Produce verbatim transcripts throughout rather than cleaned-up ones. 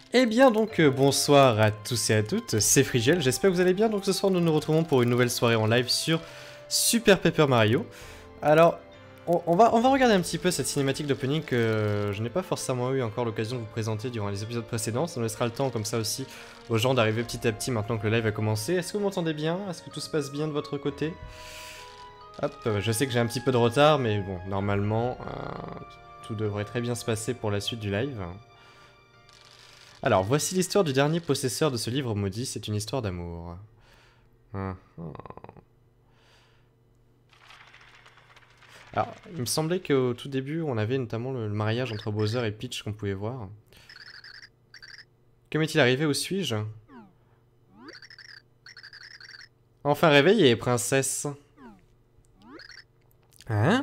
Eh bien donc euh, bonsoir à tous et à toutes, c'est Frigiel, j'espère que vous allez bien. Donc ce soir nous nous retrouvons pour une nouvelle soirée en live sur Super Paper Mario. Alors on, on, va, on va regarder un petit peu cette cinématique d'opening que euh, je n'ai pas forcément eu encore l'occasion de vous présenter durant les épisodes précédents. Ça nous laissera le temps comme ça aussi aux gens d'arriver petit à petit maintenant que le live a commencé. Est-ce que vous m'entendez bien? Est-ce que tout se passe bien de votre côté? Hop, euh, je sais que j'ai un petit peu de retard mais bon, normalement euh, tout devrait très bien se passer pour la suite du live. Alors, voici l'histoire du dernier possesseur de ce livre maudit, c'est une histoire d'amour. Hum, hum. Alors, il me semblait qu'au tout début, on avait notamment le, le mariage entre Bowser et Peach qu'on pouvait voir. Que m'est-il arrivé? Où suis-je? Enfin réveillée, princesse. Hein?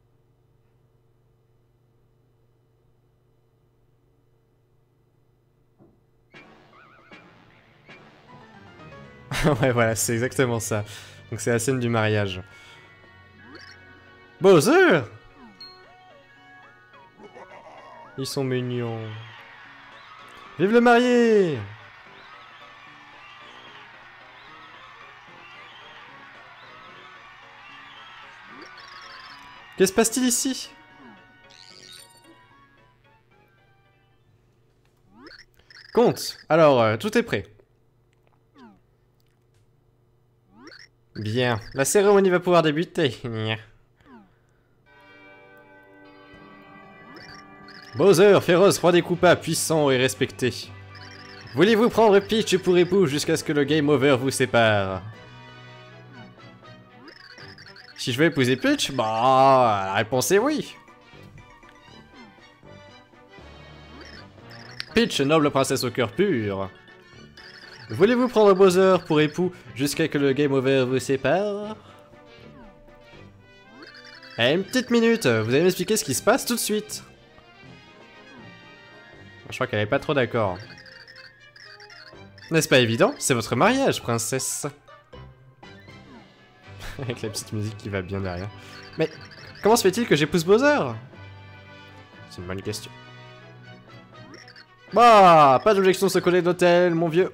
Ouais, voilà, c'est exactement ça. Donc c'est la scène du mariage. Bowser! Ils sont mignons. Vive le marié! Que se passe-t-il ici? Compte! Alors, euh, tout est prêt. Bien, la cérémonie va pouvoir débuter. Bowser, féroce, roi des Koopas, puissant et respecté. Voulez-vous prendre Peach pour époux jusqu'à ce que le game over vous sépare? Si je veux épouser Peach, bah, la réponse est oui. Peach, noble princesse au cœur pur. Voulez-vous prendre Bowser pour époux jusqu'à que le game over vous sépare? Eh, une petite minute, vous allez m'expliquer ce qui se passe tout de suite. Je crois qu'elle est pas trop d'accord. N'est-ce pas évident? C'est votre mariage, princesse. Avec la petite musique qui va bien derrière. Mais comment se fait-il que j'épouse Bowser? C'est une bonne question. Bah, pas d'objection de ce collègue d'hôtel, mon vieux.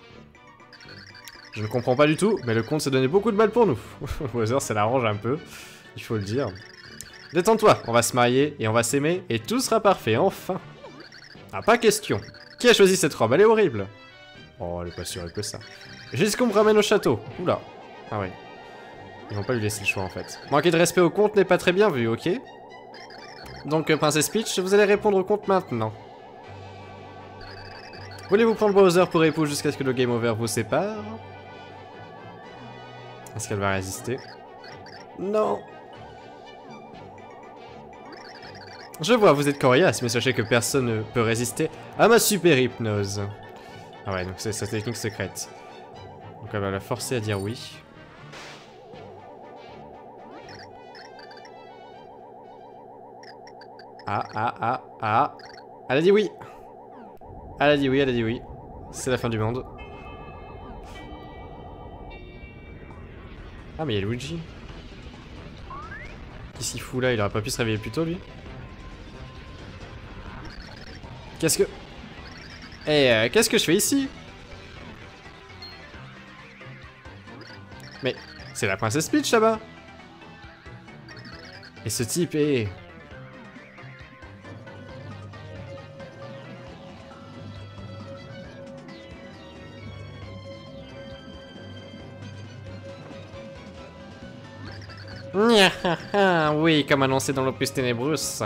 Je ne comprends pas du tout, mais le comte s'est donné beaucoup de mal pour nous. Bowser, ça l'arrange un peu, il faut le dire. Détends-toi, on va se marier et on va s'aimer et tout sera parfait, enfin. Ah, pas question. Qui a choisi cette robe? Elle est horrible. Oh, elle est pas sûre que ça. Juste qu'on me ramène au château. Oula. Ah ouais. Ils vont pas lui laisser le choix en fait. Manquer de respect au comte n'est pas très bien vu, ok? Donc, euh, princesse Peach, vous allez répondre au comte maintenant. Voulez-vous prendre Bowser pour époux jusqu'à ce que le game over vous sépare? Est-ce qu'elle va résister? Non. Je vois, vous êtes coriace, mais sachez que personne ne peut résister à ma super hypnose. Ah ouais, donc c'est sa technique secrète. Donc elle va la forcer à dire oui. Ah, ah, ah, ah. Elle a dit oui. Elle a dit oui, elle a dit oui. C'est la fin du monde. Ah mais il y a Luigi. Qu'est-ce qu'il fout là? Il aurait pas pu se réveiller plus tôt lui? Qu'est-ce que... Eh, euh, qu'est-ce que je fais ici? Mais c'est la princesse Peach là-bas. Et ce type est... Oui, comme annoncé dans l'opus Ténébrus.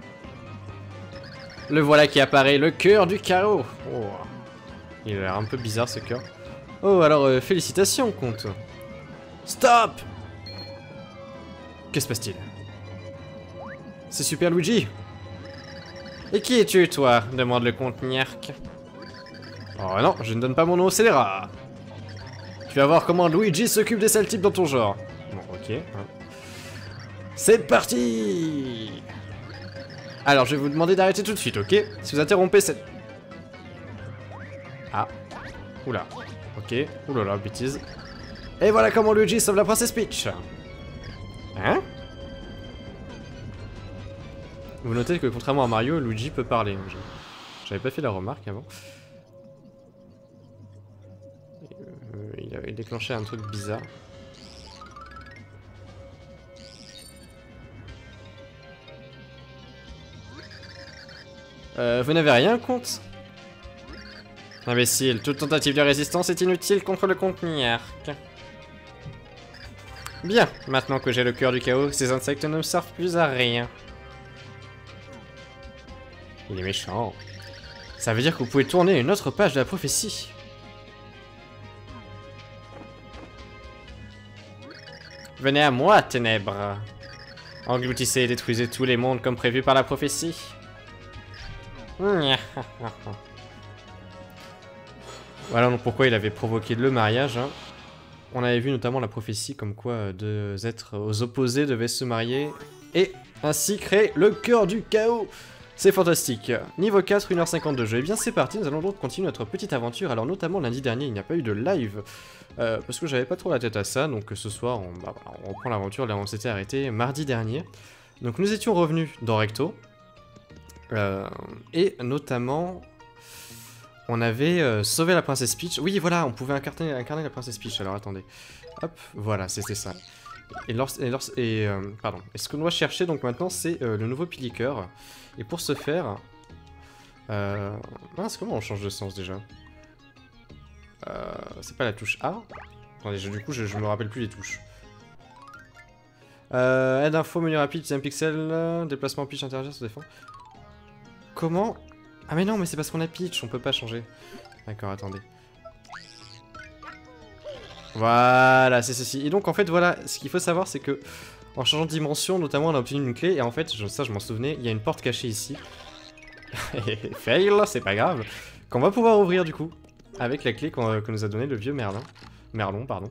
Le voilà qui apparaît, le cœur du chaos. Oh. Il a l'air un peu bizarre ce cœur. Oh, alors euh, félicitations, comte. Stop! Que se passe-t-il? C'est Super Luigi. Et qui es-tu, toi? Demande le comte Niark. Oh non, je ne donne pas mon nom au scélérat. Tu vas voir comment Luigi s'occupe des sales types dans ton genre. Bon, ok. C'est parti! Alors, je vais vous demander d'arrêter tout de suite, ok? Si vous interrompez cette... Ah. Oula. Ok. Oulala, bêtise. Et voilà comment Luigi sauve la princesse Peach. Hein? Vous notez que contrairement à Mario, Luigi peut parler. J'avais pas fait la remarque avant. déclenché un truc bizarre. Euh, vous n'avez rien contre? Imbécile, toute tentative de résistance est inutile contre le contenirque. Bien, maintenant que j'ai le cœur du chaos, ces insectes ne me servent plus à rien. Il est méchant. Ça veut dire que vous pouvez tourner une autre page de la prophétie. Venez à moi, ténèbres. Engloutissez et détruisez tous les mondes comme prévu par la prophétie. Voilà donc pourquoi il avait provoqué le mariage. Hein. On avait vu notamment la prophétie comme quoi deux êtres aux opposés devaient se marier et ainsi créer le cœur du chaos. C'est fantastique. Niveau quatre, une heure cinquante-deux de jeu. Et bien c'est parti, nous allons donc continuer notre petite aventure. Alors notamment lundi dernier, il n'y a pas eu de live. Euh, parce que j'avais pas trop la tête à ça. Donc ce soir, on, bah, on reprend l'aventure. Là on s'était arrêté mardi dernier. Donc nous étions revenus dans Recto. Euh, et notamment... On avait euh, sauvé la princesse Peach. Oui, voilà, on pouvait incarner, incarner la princesse Peach. Alors, attendez. Hop, voilà, c'était ça. Et, lors, et, lors, et euh, pardon. Et ce qu'on doit chercher, donc, maintenant, c'est euh, le nouveau piliqueur. Et pour ce faire... Euh... Mince, comment on change de sens, déjà euh, C'est pas la touche A. Attendez, je, du coup, je, je me rappelle plus les touches. Euh, aide info, menu rapide, deuxième pixel, déplacement Peach, interagir, se défend. Comment... Ah mais non, mais c'est parce qu'on a Peach, on peut pas changer. D'accord, attendez. Voilà, c'est ceci. Et donc en fait, voilà, ce qu'il faut savoir, c'est que en changeant de dimension, notamment, on a obtenu une clé. Et en fait, je, ça je m'en souvenais, il y a une porte cachée ici. Fail, c'est pas grave. Qu'on va pouvoir ouvrir du coup, avec la clé qu'on, que nous a donné le vieux Merlin. Merlon, pardon.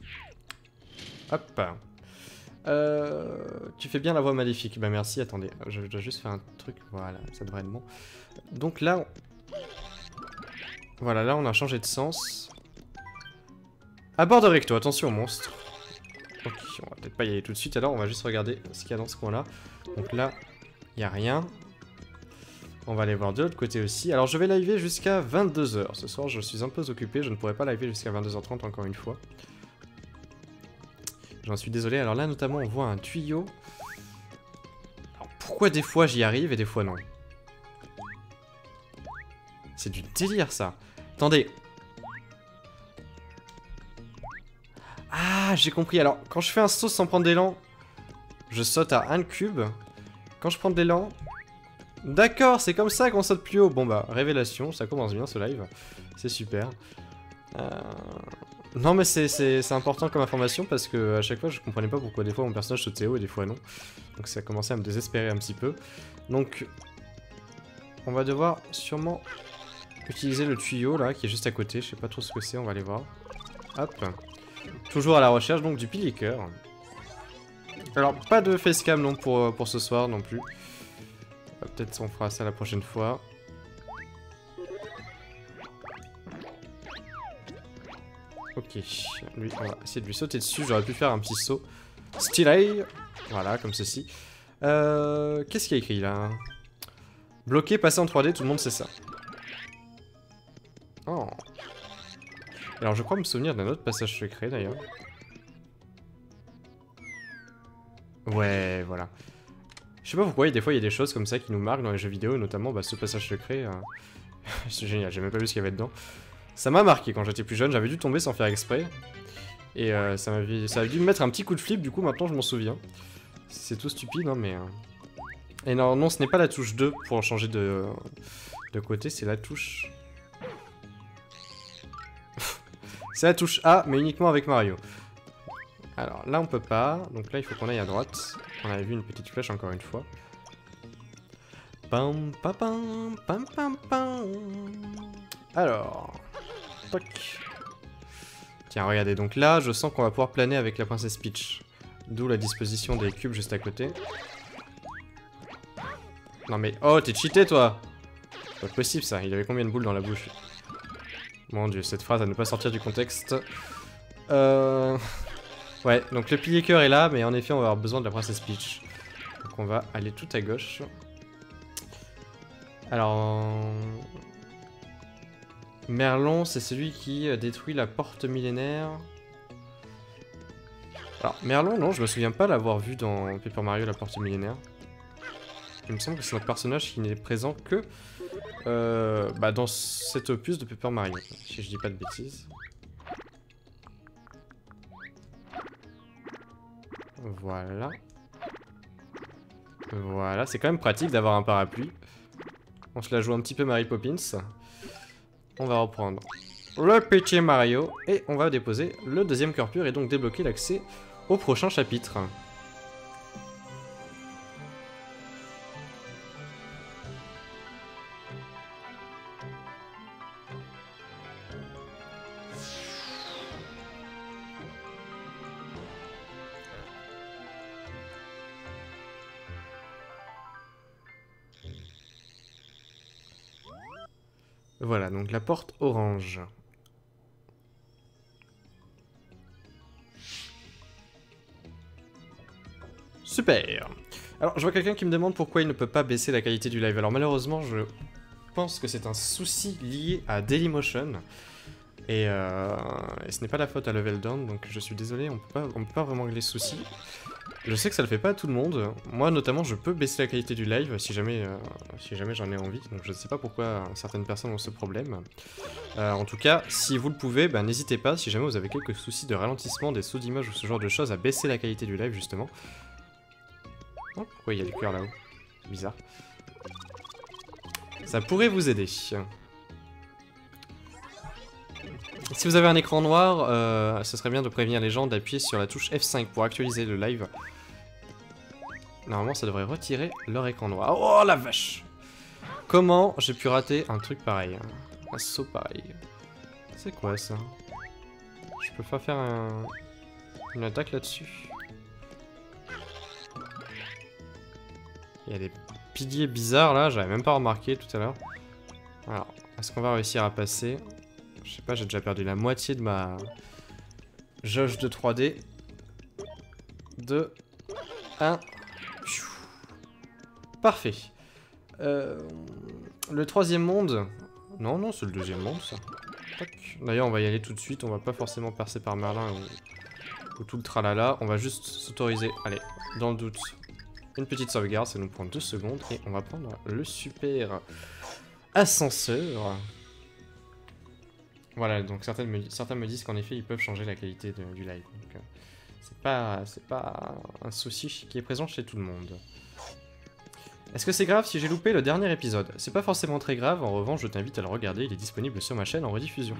Hop. Euh, tu fais bien la voix maléfique. Bah merci, attendez, je dois juste faire un truc. Voilà, ça devrait être bon. Donc là, on... voilà, là on a changé de sens. À bord de Recto, attention au monstre. Ok, on va peut-être pas y aller tout de suite, alors on va juste regarder ce qu'il y a dans ce coin-là. Donc là, il n'y a rien. On va aller voir de l'autre côté aussi. Alors je vais liver jusqu'à vingt-deux heures. Ce soir, je suis un peu occupé, je ne pourrai pas liver jusqu'à vingt-deux heures trente encore une fois. J'en suis désolé. Alors là, notamment, on voit un tuyau. Alors, pourquoi des fois j'y arrive et des fois non? C'est du délire, ça. Attendez. Ah, j'ai compris. Alors, quand je fais un saut sans prendre d'élan, je saute à un cube. Quand je prends de l'élan... D'accord, c'est comme ça qu'on saute plus haut. Bon bah, révélation, ça commence bien ce live. C'est super. Euh... Non mais c'est important comme information parce que à chaque fois je comprenais pas pourquoi des fois mon personnage sautait haut et des fois non. Donc ça a commencé à me désespérer un petit peu. Donc on va devoir sûrement utiliser le tuyau là qui est juste à côté. Je sais pas trop ce que c'est, on va aller voir. Hop. Toujours à la recherche donc du piliqueur. Alors pas de facecam non pour, pour ce soir non plus. Peut-être on fera ça la prochaine fois. Ok, lui, on va essayer de lui sauter dessus. J'aurais pu faire un petit saut stylé. Voilà, comme ceci. Euh, Qu'est-ce qu'il y a écrit là? Bloqué, passer en trois D, tout le monde sait ça. Oh. Alors je crois me souvenir d'un autre passage secret d'ailleurs. Ouais, voilà. Je sais pas pourquoi, des fois il y a des choses comme ça qui nous marquent dans les jeux vidéo, notamment bah, ce passage secret. Euh... C'est génial, j'ai même pas vu ce qu'il y avait dedans. Ça m'a marqué quand j'étais plus jeune, j'avais dû tomber sans faire exprès. Et euh, ça m'avait ça avait dû me mettre un petit coup de flip, du coup maintenant je m'en souviens. C'est tout stupide, hein, mais... Euh... Et non, non, ce n'est pas la touche deux pour changer de, de côté, c'est la touche... C'est la touche A, mais uniquement avec Mario. Alors là on peut pas, donc là il faut qu'on aille à droite. On avait vu une petite flèche encore une fois. Pam pam pam pam pam pam. Alors... Toc. Tiens, regardez, donc là, je sens qu'on va pouvoir planer avec la princesse Peach. D'où la disposition des cubes juste à côté. Non mais... Oh, t'es cheaté, toi! C'est pas possible, ça. Il avait combien de boules dans la bouche? Mon dieu, cette phrase à ne pas sortir du contexte. Euh... Ouais, donc le pilier cœur est là, mais en effet, on va avoir besoin de la princesse Peach. Donc on va aller tout à gauche. Alors... Merlon, c'est celui qui détruit la porte millénaire. Alors, Merlon, non, je me souviens pas l'avoir vu dans Paper Mario, la porte millénaire. Il me semble que c'est un personnage qui n'est présent que euh, bah, dans cet opus de Paper Mario, si je dis pas de bêtises. Voilà. Voilà, c'est quand même pratique d'avoir un parapluie. On se la joue un petit peu Mary Poppins. On va reprendre le petit Mario et on va déposer le deuxième cœur pur et donc débloquer l'accès au prochain chapitre. Voilà, donc la porte orange. Super. Alors, je vois quelqu'un qui me demande pourquoi il ne peut pas baisser la qualité du live. Alors, malheureusement, je pense que c'est un souci lié à Dailymotion. Et, euh, et ce n'est pas la faute à Level Down, donc je suis désolé, on peut pas, on peut pas vraiment régler ce souci. Je sais que ça le fait pas à tout le monde. Moi, notamment, je peux baisser la qualité du live si jamais, euh, si jamais j'en ai envie. Donc, je ne sais pas pourquoi certaines personnes ont ce problème. Euh, en tout cas, si vous le pouvez, bah, n'hésitez pas, si jamais vous avez quelques soucis de ralentissement, des sauts d'image ou ce genre de choses, à baisser la qualité du live, justement. Oh, pourquoi il y a des cœurs là-haut? Bizarre. Ça pourrait vous aider. Si vous avez un écran noir, euh, ce serait bien de prévenir les gens d'appuyer sur la touche F cinq pour actualiser le live. Normalement, ça devrait retirer leur écran noir. Oh la vache! Comment j'ai pu rater un truc pareil? Un saut pareil. C'est quoi ça? Je peux pas faire un... une attaque là-dessus? Il y a des piliers bizarres là, j'avais même pas remarqué tout à l'heure. Alors, est-ce qu'on va réussir à passer? Je sais pas, j'ai déjà perdu la moitié de ma jauge de trois D. deux, un. Parfait. Euh, le troisième monde. Non, non, c'est le deuxième monde, ça. D'ailleurs, on va y aller tout de suite. On va pas forcément passer par Merlin ou, ou tout le tralala. On va juste s'autoriser. Allez, dans le doute, une petite sauvegarde. Ça nous prend deux secondes. Et on va prendre le super ascenseur. Voilà, donc certains me, certains me disent qu'en effet ils peuvent changer la qualité de, du live. Donc euh, c'est pas, c'est pas un souci qui est présent chez tout le monde. Est-ce que c'est grave si j'ai loupé le dernier épisode? C'est pas forcément très grave, en revanche je t'invite à le regarder, il est disponible sur ma chaîne en rediffusion.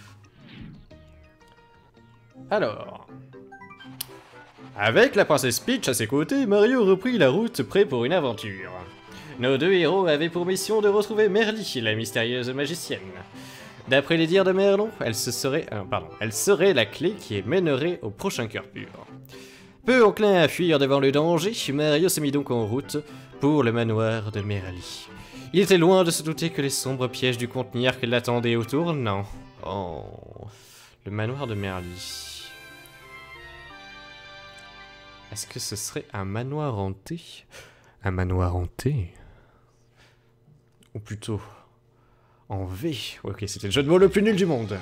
Alors... Avec la princesse Peach à ses côtés, Mario reprit la route prêt pour une aventure. Nos deux héros avaient pour mission de retrouver Merly, la mystérieuse magicienne. D'après les dires de Merlon, elle, se serait, euh, pardon, elle serait la clé qui mènerait au prochain cœur pur. Peu enclin à fuir devant le danger, Mario se mit donc en route pour le manoir de Merly. Il était loin de se douter que les sombres pièges du contenir l'attendaient au tournant. Oh, le manoir de Merly. Est-ce que ce serait un manoir hanté? Un manoir hanté? Ou plutôt... en V. Ok, c'était le jeu de mots le plus nul du monde.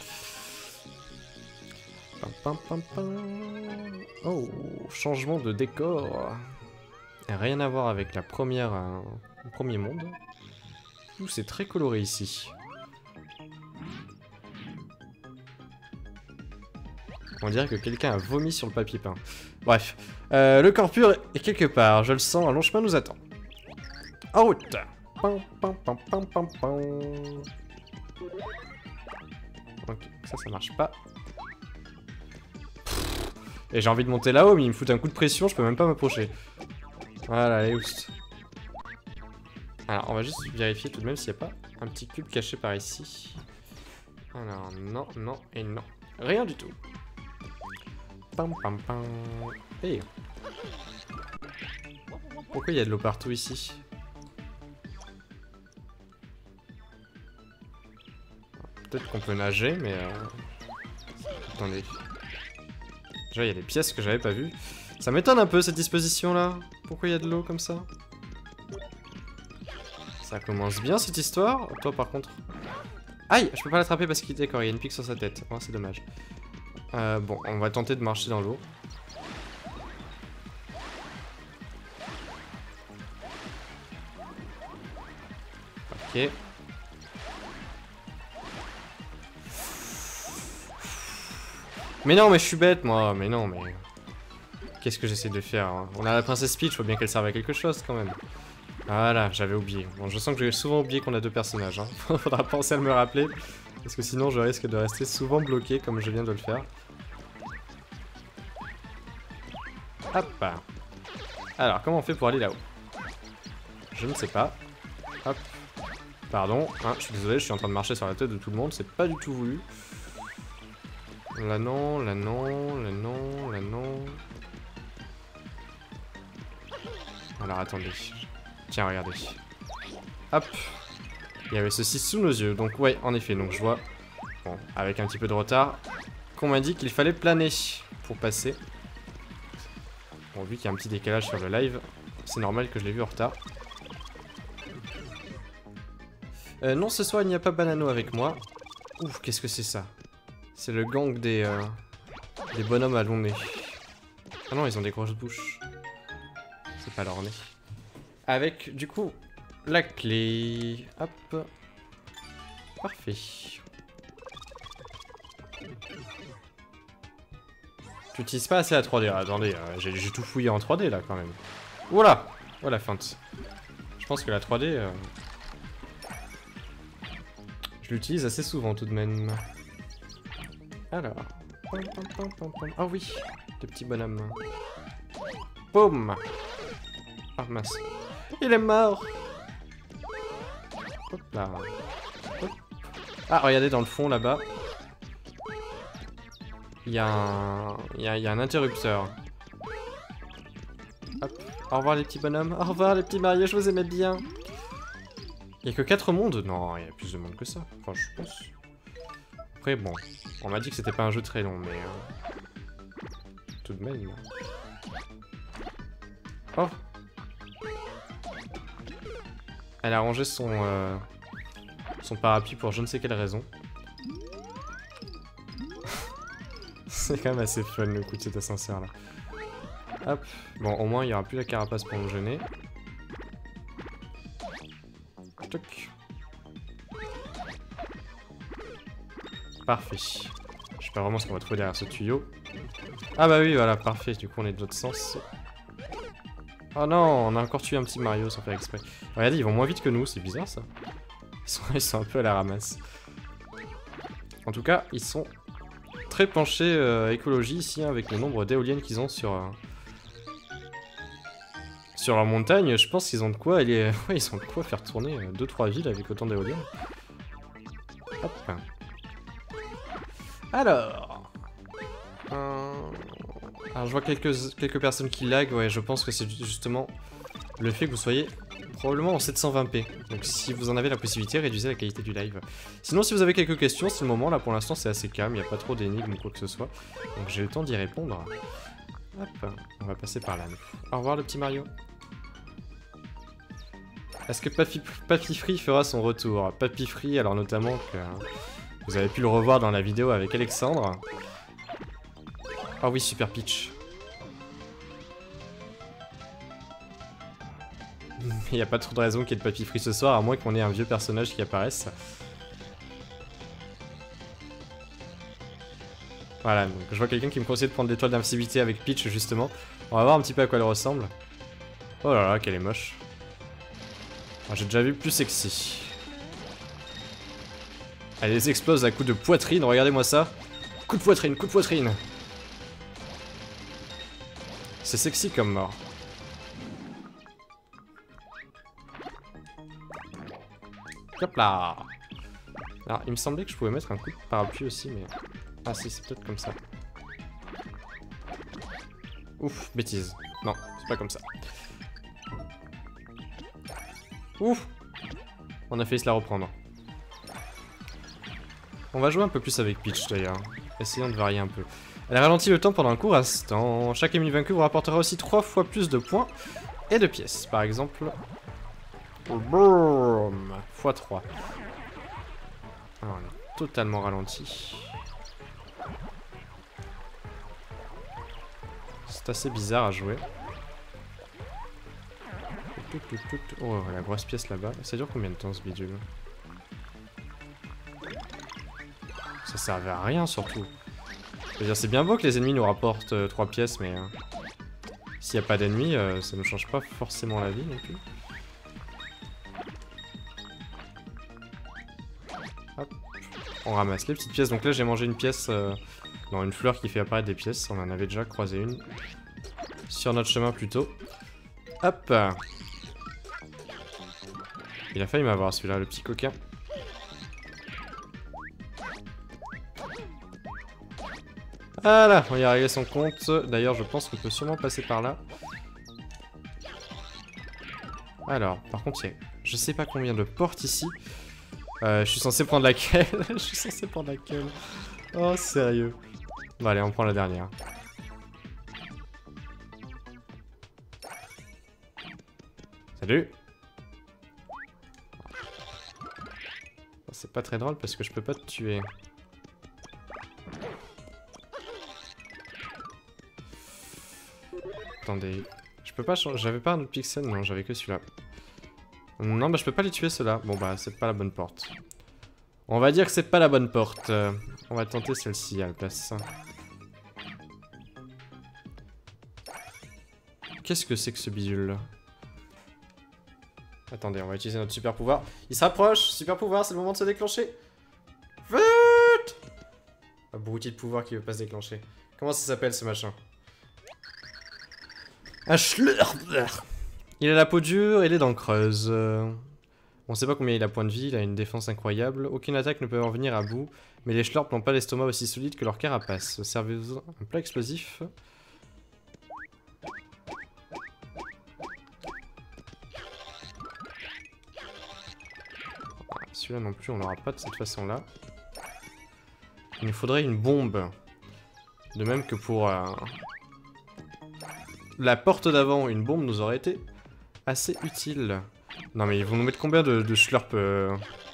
Pam, pam, pam, pam. Oh, changement de décor. Rien à voir avec la première, euh, le premier monde. Ouh, c'est très coloré ici. On dirait que quelqu'un a vomi sur le papier peint. Bref, euh, le corps pur est quelque part. Je le sens, un long chemin nous attend. En route. Pam, pam, pam, pam, pam, pam. Ok, ça, ça marche pas. Et j'ai envie de monter là-haut, mais il me fout un coup de pression, je peux même pas m'approcher. Voilà, allez, oust. Alors, on va juste vérifier tout de même s'il n'y a pas un petit cube caché par ici. Alors, non, non et non. Rien du tout. Pam, pam, pam. Hey. Pourquoi il y a de l'eau partout ici? Peut-être qu'on peut nager, mais... Euh... Attendez. Déjà, il y a des pièces que j'avais pas vues. Ça m'étonne un peu, cette disposition-là. Pourquoi il y a de l'eau comme ça? Ça commence bien, cette histoire. Toi, par contre... Aïe, je peux pas l'attraper parce qu'il d'accord, il y a une pique sur sa tête. Oh, c'est dommage. Euh, bon, on va tenter de marcher dans l'eau. Ok. Mais non, mais je suis bête, moi. Mais non, mais... Qu'est-ce que j'essaie de faire hein. On a la princesse Peach, faut bien qu'elle serve à quelque chose, quand même. Voilà, j'avais oublié. Bon, je sens que j'ai souvent oublié qu'on a deux personnages. Hein. Faudra penser à me rappeler. Parce que sinon, je risque de rester souvent bloqué, comme je viens de le faire. Hop. Alors, comment on fait pour aller là-haut? Je ne sais pas. Hop. Pardon, hein, je suis désolé, je suis en train de marcher sur la tête de tout le monde, c'est pas du tout voulu. Là non, là non, là non, là non. Alors attendez. Tiens, regardez. Hop. Il y avait ceci sous nos yeux, donc ouais, en effet, donc je vois, bon, avec un petit peu de retard, qu'on m'a dit qu'il fallait planer pour passer. Bon, vu qu'il y a un petit décalage sur le live, c'est normal que je l'ai vu en retard. Euh, non, ce soir, il n'y a pas Banano avec moi. Ouf, qu'est-ce que c'est ça? C'est le gang des, euh, des bonhommes à long nez. Ah non, ils ont des grosses bouches. C'est pas leur nez. Avec, du coup, la clé. Hop. Parfait. Tu n'utilises pas assez la trois D. Ah, attendez, euh, j'ai tout fouillé en trois D là quand même. Voilà. Voilà, feinte. Je pense que la trois D... Euh... Je l'utilise assez souvent tout de même. Alors. Oh oui, le petit bonhomme. Boum. Ah mince. Il est mort. Hop là. Hop. Ah, regardez dans le fond là-bas. Il y a un... Il y a, il y a un interrupteur. Hop. Au revoir les petits bonhommes. Au revoir les petits Mario, je vous aimais bien. Il y a que quatre mondes? Non, il y a plus de monde que ça. Enfin, je pense. Après, bon. On m'a dit que c'était pas un jeu très long, mais... Euh... Tout de même... Oh! Elle a rangé son... Euh... son parapluie pour je ne sais quelle raison. C'est quand même assez fun le coup de cet ascenseur là. Hop. Bon, au moins il n'y aura plus la carapace pour nous gêner. Toc. Parfait. Je sais pas vraiment ce qu'on va trouver derrière ce tuyau. Ah bah oui, voilà, parfait. Du coup, on est de l'autre sens. Oh non, on a encore tué un petit Mario sans faire exprès. Regardez, ils vont moins vite que nous, c'est bizarre ça. Ils sont, ils sont un peu à la ramasse. En tout cas, ils sont très penchés euh, écologie ici, hein, avec le nombre d'éoliennes qu'ils ont sur... Euh, Sur leur montagne, je pense qu'ils ont de quoi aller... Ouais, ils ont de quoi faire tourner deux trois villes avec autant d'éoliennes. Hop. Alors... Euh... Alors je vois quelques, quelques personnes qui lag, ouais, je pense que c'est justement le fait que vous soyez probablement en sept cent vingt p. Donc si vous en avez la possibilité, réduisez la qualité du live. Sinon si vous avez quelques questions, c'est le moment, là pour l'instant c'est assez calme, il n'y a pas trop d'énigmes ou quoi que ce soit. Donc j'ai le temps d'y répondre. Hop, on va passer par là. Au revoir le petit Mario. Est-ce que Papy, Papy Free fera son retour? Papy Free, alors notamment que vous avez pu le revoir dans la vidéo avec Alexandre. Ah oui, Super Peach. Il n'y a pas trop de raison qu'il y ait de Papy Free ce soir, à moins qu'on ait un vieux personnage qui apparaisse. Voilà, donc je vois quelqu'un qui me conseille de prendre l'étoile d'invincibilité avec Peach, justement. On va voir un petit peu à quoi elle ressemble. Oh là là, qu'elle est moche. J'ai déjà vu plus sexy. Elle les explose à coups de poitrine, regardez-moi ça. Coup de poitrine, coup de poitrine. C'est sexy comme mort. Hop là. Alors, il me semblait que je pouvais mettre un coup de parapluie aussi, mais... Ah si, c'est peut-être comme ça. Ouf, bêtise. Non, c'est pas comme ça. Ouf! On a failli se la reprendre. On va jouer un peu plus avec Peach d'ailleurs. Essayons de varier un peu. Elle ralentit le temps pendant un court instant. Chaque ennemi vaincu vous rapportera aussi trois fois plus de points et de pièces. Par exemple... Boom! fois trois. Alors, totalement ralenti. C'est assez bizarre à jouer. Oh, la grosse pièce là-bas. Ça dure combien de temps ce bidule? Ça servait à rien surtout. C'est-à-dire, c'est bien beau que les ennemis nous rapportent euh, trois pièces, mais euh, s'il n'y a pas d'ennemis, euh, ça ne change pas forcément la vie non plus. Hop. On ramasse les petites pièces. Donc là, j'ai mangé une pièce, euh, non, une fleur qui fait apparaître des pièces. On en avait déjà croisé une sur notre chemin plus tôt. Hop. Il a failli m'avoir celui-là, le petit coquin. Voilà, on y a réglé son compte. D'ailleurs, je pense qu'on peut sûrement passer par là. Alors, par contre, il y a je sais pas combien de portes ici. Euh, je suis censé prendre laquelle? Je suis censé prendre laquelle? Oh, sérieux. Bon, allez, on prend la dernière. Salut. C'est pas très drôle parce que je peux pas te tuer. Attendez, je peux pas changer. J'avais pas un autre pixel, non, j'avais que celui-là. Non, bah je peux pas les tuer ceux-là. Bon bah c'est pas la bonne porte. On va dire que c'est pas la bonne porte. Euh, on va tenter celle-ci à la place. Qu'est-ce que c'est que ce bidule là? Attendez, on va utiliser notre super pouvoir. Il se rapproche, super pouvoir, c'est le moment de se déclencher. Vite! Abruti de pouvoir qui veut pas se déclencher. Comment ça s'appelle ce machin? Un schlurper. Il a la peau dure et les dents creuses. Euh... On sait pas combien il a point de vie, il a une défense incroyable. Aucune attaque ne peut en venir à bout, mais les schlurps n'ont pas l'estomac aussi solide que leur carapace. Servez-vous un plat explosif. Celui-là non plus, on l'aura pas de cette façon-là. Il nous faudrait une bombe. De même que pour euh, la porte d'avant, une bombe nous aurait été assez utile. Non mais ils vont nous mettre combien de, de schlurp euh...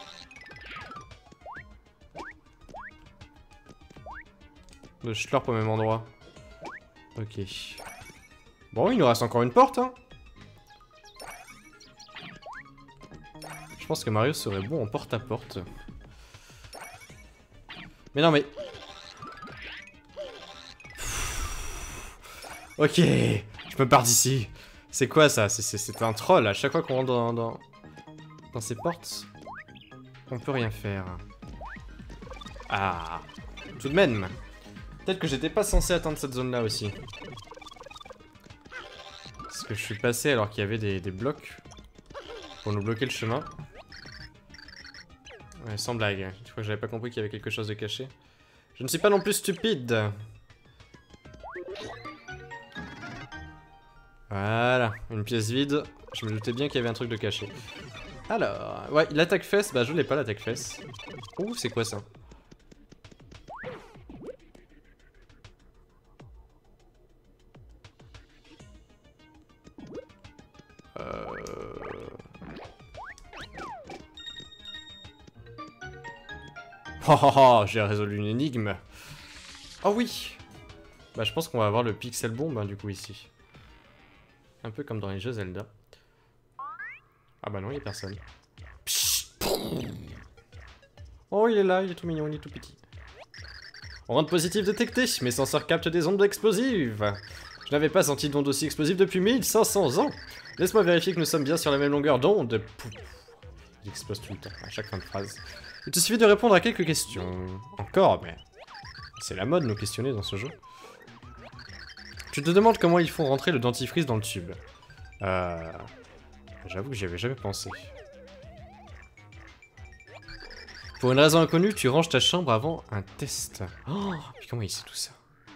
de schlurp au même endroit? Ok. Bon, il nous reste encore une porte, hein. Je pense que Mario serait bon en porte-à-porte. Mais non, mais... Ok, je me pars d'ici. C'est quoi ça? C'est un troll. À chaque fois qu'on rentre dans, dans, dans ces portes, on peut rien faire. Ah, tout de même. Peut-être que j'étais pas censé atteindre cette zone-là aussi. Parce que je suis passé alors qu'il y avait des, des blocs pour nous bloquer le chemin. Ouais, sans blague. Je crois que j'avais pas compris qu'il y avait quelque chose de caché. Je ne suis pas non plus stupide. Voilà, une pièce vide. Je me doutais bien qu'il y avait un truc de caché. Alors, ouais, l'attaque fesse, bah je l'ai pas l'attaque fesse. Ouh, c'est quoi ça? Euh... Oh oh oh, j'ai résolu une énigme. Oh oui. Bah je pense qu'on va avoir le pixel bomb hein, du coup ici. Un peu comme dans les jeux Zelda. Ah bah non, il y a personne. Oh, il est là, il est tout mignon, il est tout petit. Onde positive détectée, mes senseurs captent des ondes explosives. Je n'avais pas senti d'onde aussi explosive depuis mille cinq cents ans. Laisse-moi vérifier que nous sommes bien sur la même longueur d'onde. Il explose tout le temps, à chaque fin de phrase. Il te suffit de répondre à quelques questions. Encore, mais... c'est la mode, nous questionner dans ce jeu. Tu te demandes comment ils font rentrer le dentifrice dans le tube. Euh... J'avoue que j'y avais jamais pensé. Pour une raison inconnue, tu ranges ta chambre avant un test. Oh, puis comment il sait tout ça?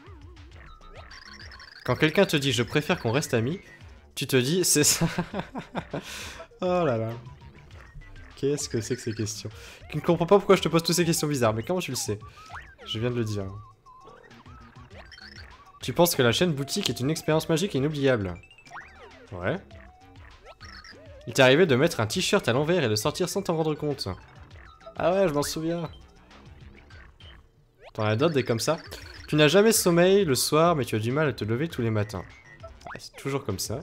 Quand quelqu'un te dit « je préfère qu'on reste amis », tu te dis « c'est ça ». Oh là là. Qu'est-ce que c'est que ces questions? Tu ne comprends pas pourquoi je te pose toutes ces questions bizarres, mais comment tu le sais? Je viens de le dire. Tu penses que la chaîne boutique est une expérience magique et inoubliable? Ouais. Il t'est arrivé de mettre un t-shirt à l'envers et de sortir sans t'en rendre compte. Ah ouais, je m'en souviens. T'en as d'autres des comme ça. Tu n'as jamais sommeil le soir, mais tu as du mal à te lever tous les matins. Ah, c'est toujours comme ça.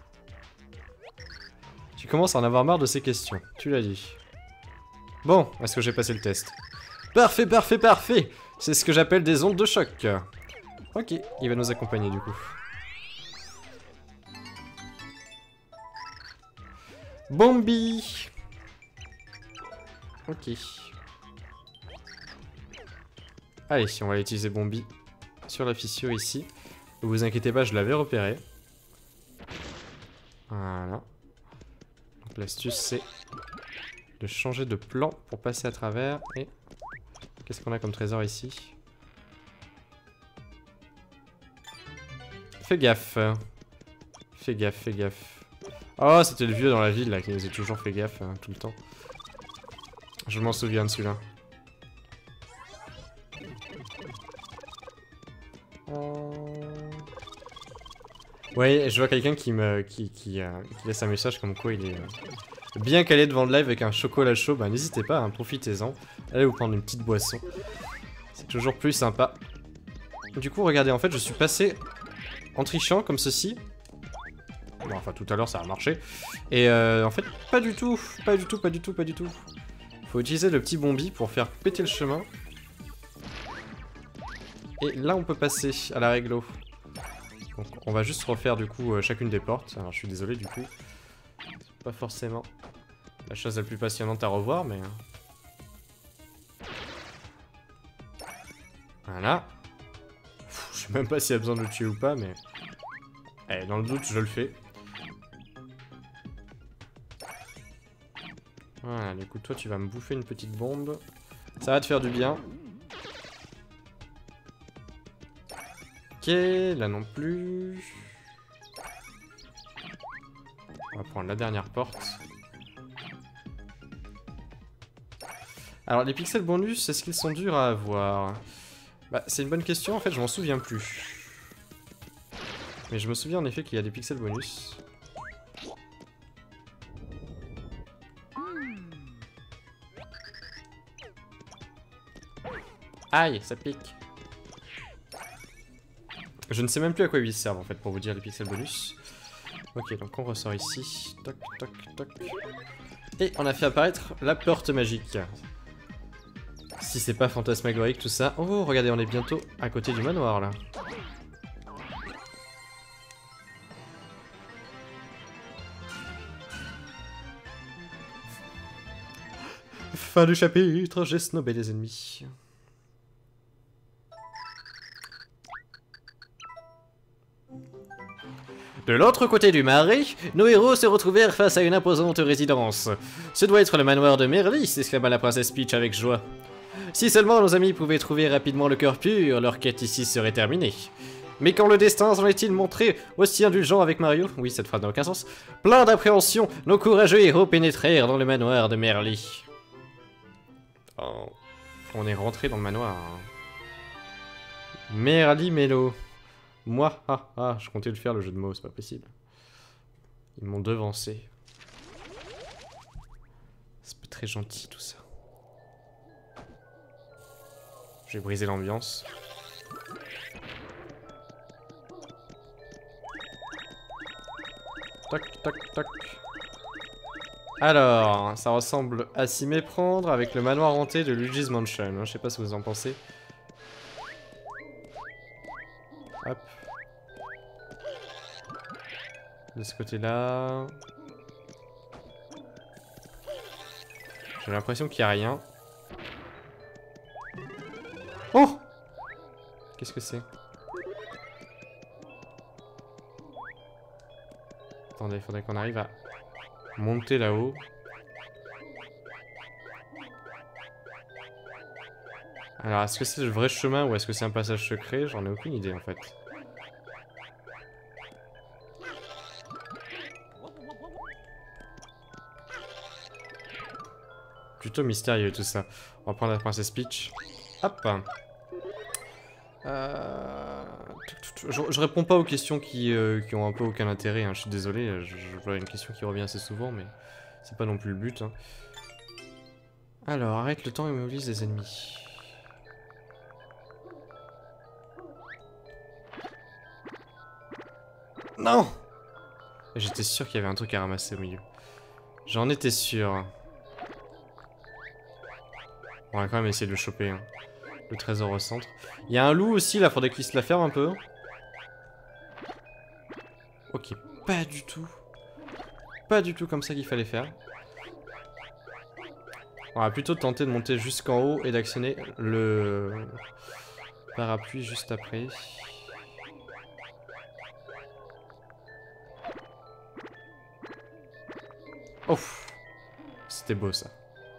Tu commences à en avoir marre de ces questions. Tu l'as dit. Bon, est-ce que j'ai passé le test? Parfait, parfait, parfait. C'est ce que j'appelle des ondes de choc. Ok, il va nous accompagner du coup. Bombi. Ok. Allez, si on va utiliser Bombi sur la fissure ici. Ne vous inquiétez pas, je l'avais repéré. Voilà. Donc l'astuce c'est de changer de plan pour passer à travers. Et qu'est-ce qu'on a comme trésor ici? Fais gaffe. Fais gaffe, fais gaffe. Oh, c'était le vieux dans la ville là qui nous a toujours fait gaffe hein, tout le temps. Je m'en souviens de celui-là. Ouais, je vois quelqu'un qui me qui, qui, euh, qui laisse un message comme quoi il est euh, bien calé devant le live avec un chocolat chaud. Bah n'hésitez pas, hein, profitez-en. Allez vous prendre une petite boisson. C'est toujours plus sympa. Du coup, regardez, en fait, je suis passé en trichant comme ceci. Bon, enfin, tout à l'heure, ça a marché. Et euh, en fait, pas du tout, pas du tout, pas du tout, pas du tout. Faut utiliser le petit bombi pour faire péter le chemin. Et là, on peut passer à la réglo. Donc, on va juste refaire du coup euh, chacune des portes. Alors, je suis désolé du coup. C'est pas forcément la chose la plus passionnante à revoir, mais... Voilà. Pff, je sais même pas s'il y a besoin de le tuer ou pas, mais... Allez, dans le doute, je le fais. Voilà, du coup, toi, tu vas me bouffer une petite bombe. Ça va te faire du bien. Ok, là non plus. On va prendre la dernière porte. Alors, les pixels bonus, est-ce qu'ils sont durs à avoir? Bah, c'est une bonne question, en fait, je m'en souviens plus. Mais je me souviens en effet qu'il y a des pixels bonus. Aïe, ça pique. Je ne sais même plus à quoi ils servent en fait pour vous dire les pixels bonus. Ok, donc on ressort ici. Toc, toc, toc. Et on a fait apparaître la porte magique. Si c'est pas fantasmagorique tout ça. Oh, regardez, on est bientôt à côté du manoir là. Fin du chapitre, j'ai snobé les ennemis. De l'autre côté du marais, nos héros se retrouvèrent face à une imposante résidence. Ce doit être le manoir de Merly, s'exclama la princesse Peach avec joie. Si seulement nos amis pouvaient trouver rapidement le cœur pur, leur quête ici serait terminée. Mais quand le destin s'en est-il montré aussi indulgent avec Mario? Oui, cette phrase n'a aucun sens. Plein d'appréhension, nos courageux héros pénétrèrent dans le manoir de Merly. Oh, on est rentré dans le manoir. Merly Mello. Moi, ah, ah, je comptais le faire le jeu de mots, c'est pas possible. Ils m'ont devancé. C'est pas très gentil tout ça. J'ai brisé l'ambiance. Toc, toc, toc. Alors, ça ressemble à s'y méprendre avec le manoir hanté de Luigi's Mansion. Hein, je sais pas ce que vous en pensez. Hop. De ce côté-là. J'ai l'impression qu'il n'y a rien. Oh! Qu'est-ce que c'est? Attendez, il faudrait qu'on arrive à monter là-haut. Alors, est-ce que c'est le vrai chemin ou est-ce que c'est un passage secret? J'en ai aucune idée en fait. Plutôt mystérieux tout ça. On va prendre la princesse Peach. Hop. Euh... Je, je réponds pas aux questions qui, euh, qui ont un peu aucun intérêt, hein. Je suis désolé, je, je vois une question qui revient assez souvent, mais c'est pas non plus le but. Hein. Alors, arrête le temps et mobilise les ennemis. Non! J'étais sûr qu'il y avait un truc à ramasser au milieu. J'en étais sûr. On va quand même essayer de le choper. Hein. Le trésor au centre. Il y a un loup aussi, là, faudrait qu'il se la ferme un peu. Ok, pas du tout. Pas du tout comme ça qu'il fallait faire. On va plutôt tenter de monter jusqu'en haut et d'actionner le parapluie juste après. Oh, c'était beau ça.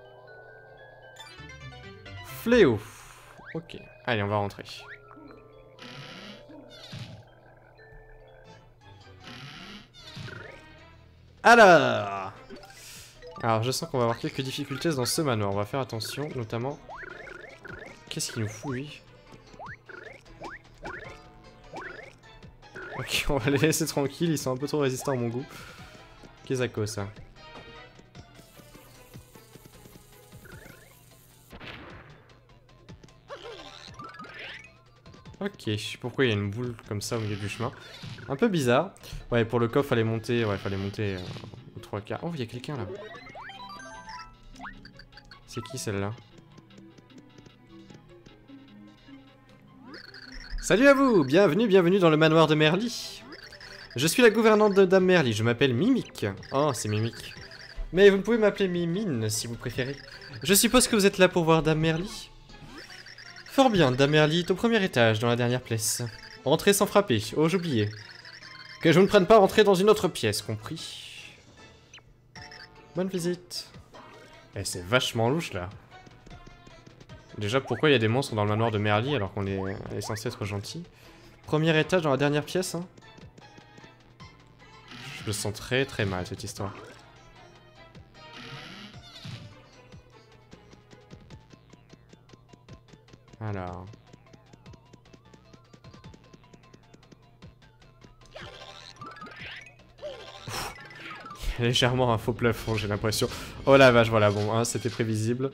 Fléau. Ok, allez, on va rentrer. Alors Alors, je sens qu'on va avoir quelques difficultés dans ce manoir. On va faire attention, notamment... Qu'est-ce qu'il nous fout, lui? Ok, on va les laisser tranquilles. Ils sont un peu trop résistants à mon goût. Qu'est-ce que ça cause, ça? Ok, je sais pourquoi il y a une boule comme ça au milieu du chemin. Un peu bizarre. Ouais, pour le coffre, fallait monter... Ouais, fallait monter... Euh, aux trois quarts. Oh, il y a quelqu'un, là. C'est qui, celle-là? Salut à vous! Bienvenue, bienvenue dans le manoir de Merly. Je suis la gouvernante de Dame Merly, je m'appelle Mimic. Oh, c'est Mimic. Mais vous pouvez m'appeler Mimine, si vous préférez. Je suppose que vous êtes là pour voir Dame Merly? Fort bien, Dame Merly est au premier étage, dans la dernière pièce. Entrez sans frapper. Oh, j'oubliais. Que je ne prenne pas rentrer dans une autre pièce, compris? Bonne visite. Eh, c'est vachement louche, là. Déjà, pourquoi il y a des monstres dans le manoir de Merly alors qu'on est, est censé être gentil? Premier étage dans la dernière pièce, hein? Je le sens très très mal, cette histoire. Alors... Il y a légèrement un faux plafond, j'ai l'impression. Oh la vache, voilà, bon, hein, c'était prévisible.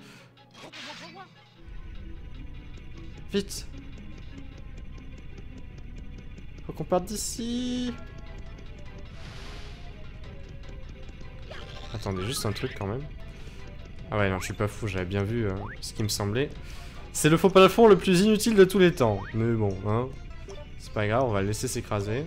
Vite! Faut qu'on parte d'ici! Attendez, juste un truc quand même. Ah ouais, non, je suis pas fou, j'avais bien vu euh, ce qui me semblait. C'est le faux plafond le plus inutile de tous les temps. Mais bon, hein. C'est pas grave, on va le laisser s'écraser.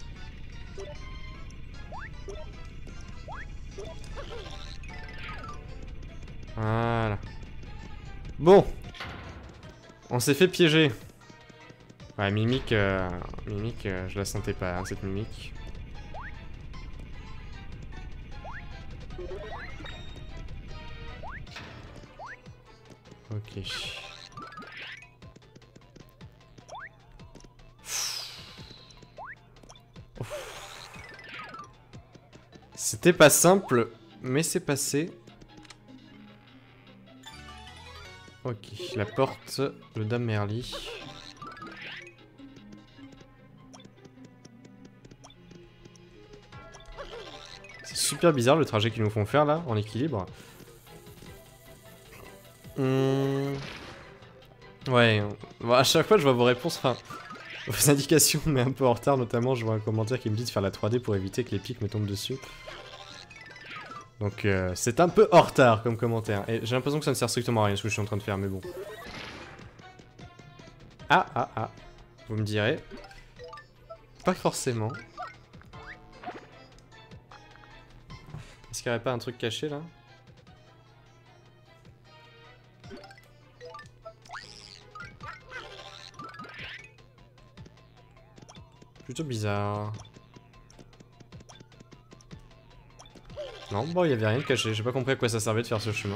Voilà. Bon. On s'est fait piéger. Ouais, Mimic, euh, Mimic, euh, je la sentais pas, hein, cette Mimic. Ok. C'était pas simple, mais c'est passé. Ok, la porte de Dame Merly. C'est super bizarre le trajet qu'ils nous font faire là, en équilibre. Hum... Ouais, bon, à chaque fois je vois vos réponses, enfin, vos indications, mais un peu en retard, notamment je vois un commentaire qui me dit de faire la trois D pour éviter que les pics me tombent dessus. Donc euh, c'est un peu en retard comme commentaire, et j'ai l'impression que ça ne sert strictement à rien ce que je suis en train de faire, mais bon. Ah, ah, ah, vous me direz. Pas forcément. Est-ce qu'il n'y aurait pas un truc caché là? Plutôt bizarre. Non, bon, il n'y avait rien de caché. J'ai pas compris à quoi ça servait de faire ce chemin.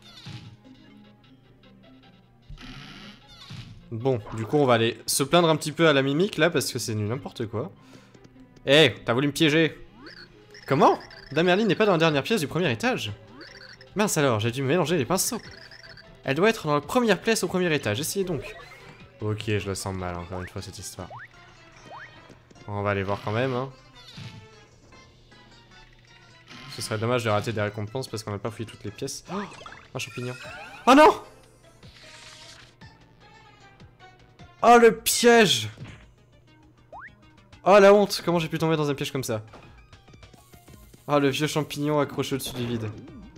Bon, du coup, on va aller se plaindre un petit peu à la Mimic, là, parce que c'est n'importe quoi. Eh, hey, t'as voulu me piéger? Comment? Dame Merly n'est pas dans la dernière pièce du premier étage. Mince alors, j'ai dû me mélanger les pinceaux. Elle doit être dans la première pièce au premier étage, essayez donc. Ok, je la sens mal, encore une fois, cette histoire. On va aller voir quand même, hein. Ce serait dommage de rater des récompenses parce qu'on n'a pas fouillé toutes les pièces. Oh, un champignon. Oh non! Oh le piège! Oh la honte, comment j'ai pu tomber dans un piège comme ça? Oh le vieux champignon accroché au-dessus du vide.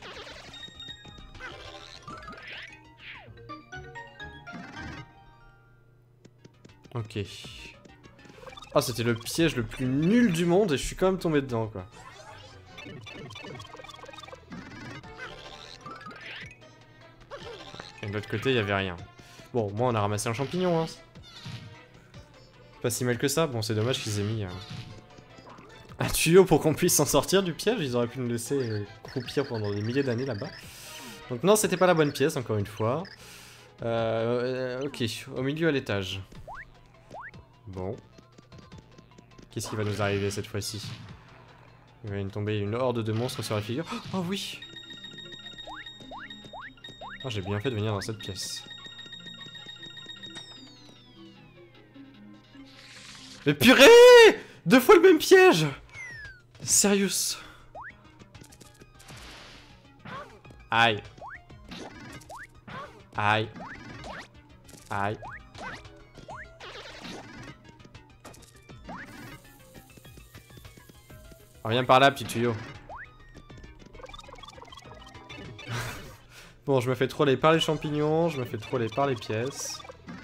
Ok. Oh c'était le piège le plus nul du monde et je suis quand même tombé dedans quoi. Et de l'autre côté il y avait rien. Bon moi on a ramassé un champignon hein. Pas si mal que ça, bon c'est dommage qu'ils aient mis... Euh... un tuyau pour qu'on puisse s'en sortir du piège, ils auraient pu nous laisser euh, croupir pendant des milliers d'années là-bas. Donc non, c'était pas la bonne pièce, encore une fois. Euh, euh, ok, au milieu à l'étage. Bon. Qu'est-ce qui va nous arriver cette fois-ci? Il va nous tomber une horde de monstres sur la figure. Oh oui! Oh, j'ai bien fait de venir dans cette pièce. Mais purée! Deux fois le même piège! Sérieux? Aïe. Aïe. Aïe. Reviens par là, petit tuyau. Bon, je me fais troller par les champignons, je me fais troller par les pièces.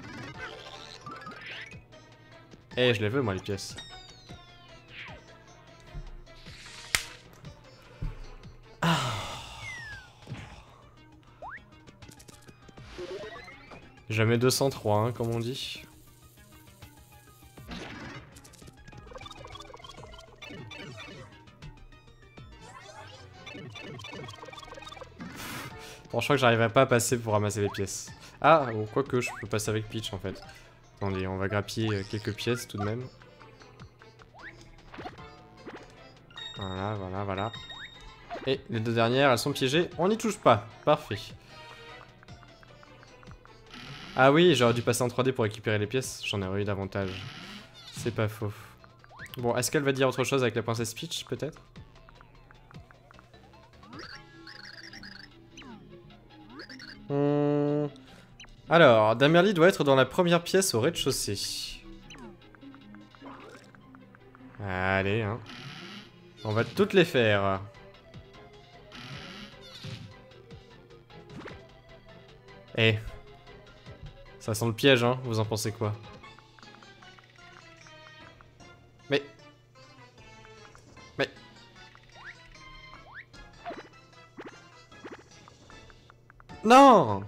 Eh, je les veux, moi, les pièces. Ah. Jamais deux cent trois, hein, comme on dit. Bon, je crois que j'arriverai pas à passer pour ramasser les pièces. Ah, bon, quoique, je peux passer avec Peach, en fait. Attendez, on va grappiller quelques pièces, tout de même. Voilà, voilà, voilà. Et les deux dernières, elles sont piégées. On n'y touche pas. Parfait. Ah oui, j'aurais dû passer en trois D pour récupérer les pièces. J'en aurais eu davantage. C'est pas faux. Bon, est-ce qu'elle va dire autre chose avec la princesse Peach, peut-être? hum... Alors, Damerly doit être dans la première pièce au rez-de-chaussée. Allez, hein. On va toutes les faire. Eh. Ça sent le piège, hein. Vous en pensez quoi? Mais... Mais... Non!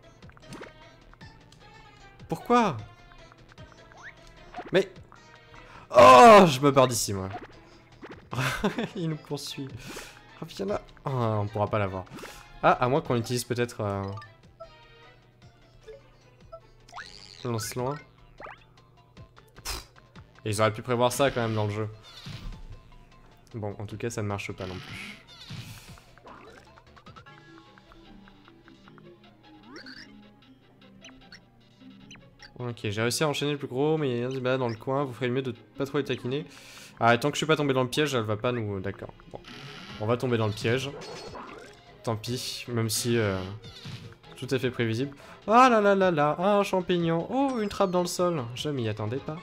Pourquoi? Mais... Oh, je me barre d'ici, moi. Il nous poursuit. Oh, viens là. Oh, on pourra pas l'avoir. Ah, à moins qu'on utilise peut-être... Euh... lance loin. Et ils auraient pu prévoir ça quand même dans le jeu. Bon, en tout cas, ça ne marche pas non plus. Ok, j'ai réussi à enchaîner le plus gros, mais il y a un débat dans le coin, vous ferez mieux de pas trop les taquiner. Ah, tant que je suis pas tombé dans le piège, elle va pas nous... D'accord, bon. On va tomber dans le piège. Tant pis, même si... Euh, tout à fait prévisible. Ah là là là là, un champignon. Oh, une trappe dans le sol. Je m'y attendais pas.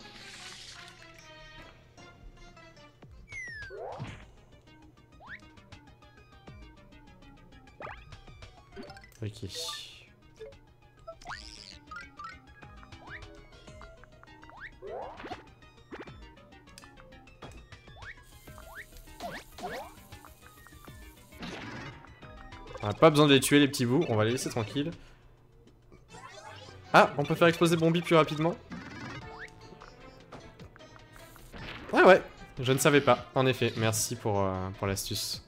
Ok. On n'a pas besoin de les tuer les petits bouts, on va les laisser tranquilles. Ah, on peut faire exploser Bombi plus rapidement. Ouais ouais, je ne savais pas, en effet, merci pour, euh, pour l'astuce.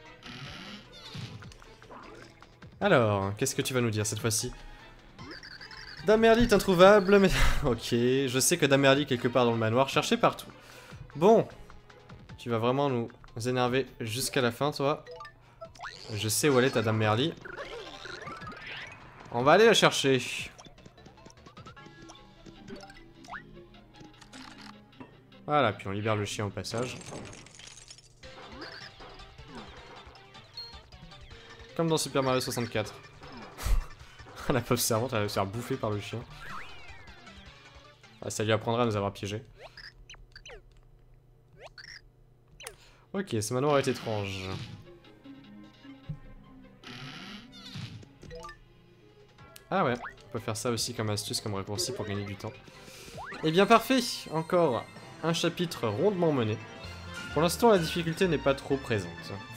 Alors, qu'est-ce que tu vas nous dire cette fois-ci? Damerly est introuvable, mais... ok, je sais que Damerly est quelque part dans le manoir, cherché partout. Bon, tu vas vraiment nous énerver jusqu'à la fin, toi. Je sais où elle est ta Damerly. On va aller la chercher. Voilà, puis on libère le chien au passage. Comme dans Super Mario soixante-quatre. La pauvre servante, elle va se faire bouffer par le chien. Ah, ça lui apprendra à nous avoir piégés. Ok, ce manoir est étrange. Ah ouais, on peut faire ça aussi comme astuce, comme raccourci pour gagner du temps. Eh bien parfait, encore un chapitre rondement mené. Pour l'instant, la difficulté n'est pas trop présente.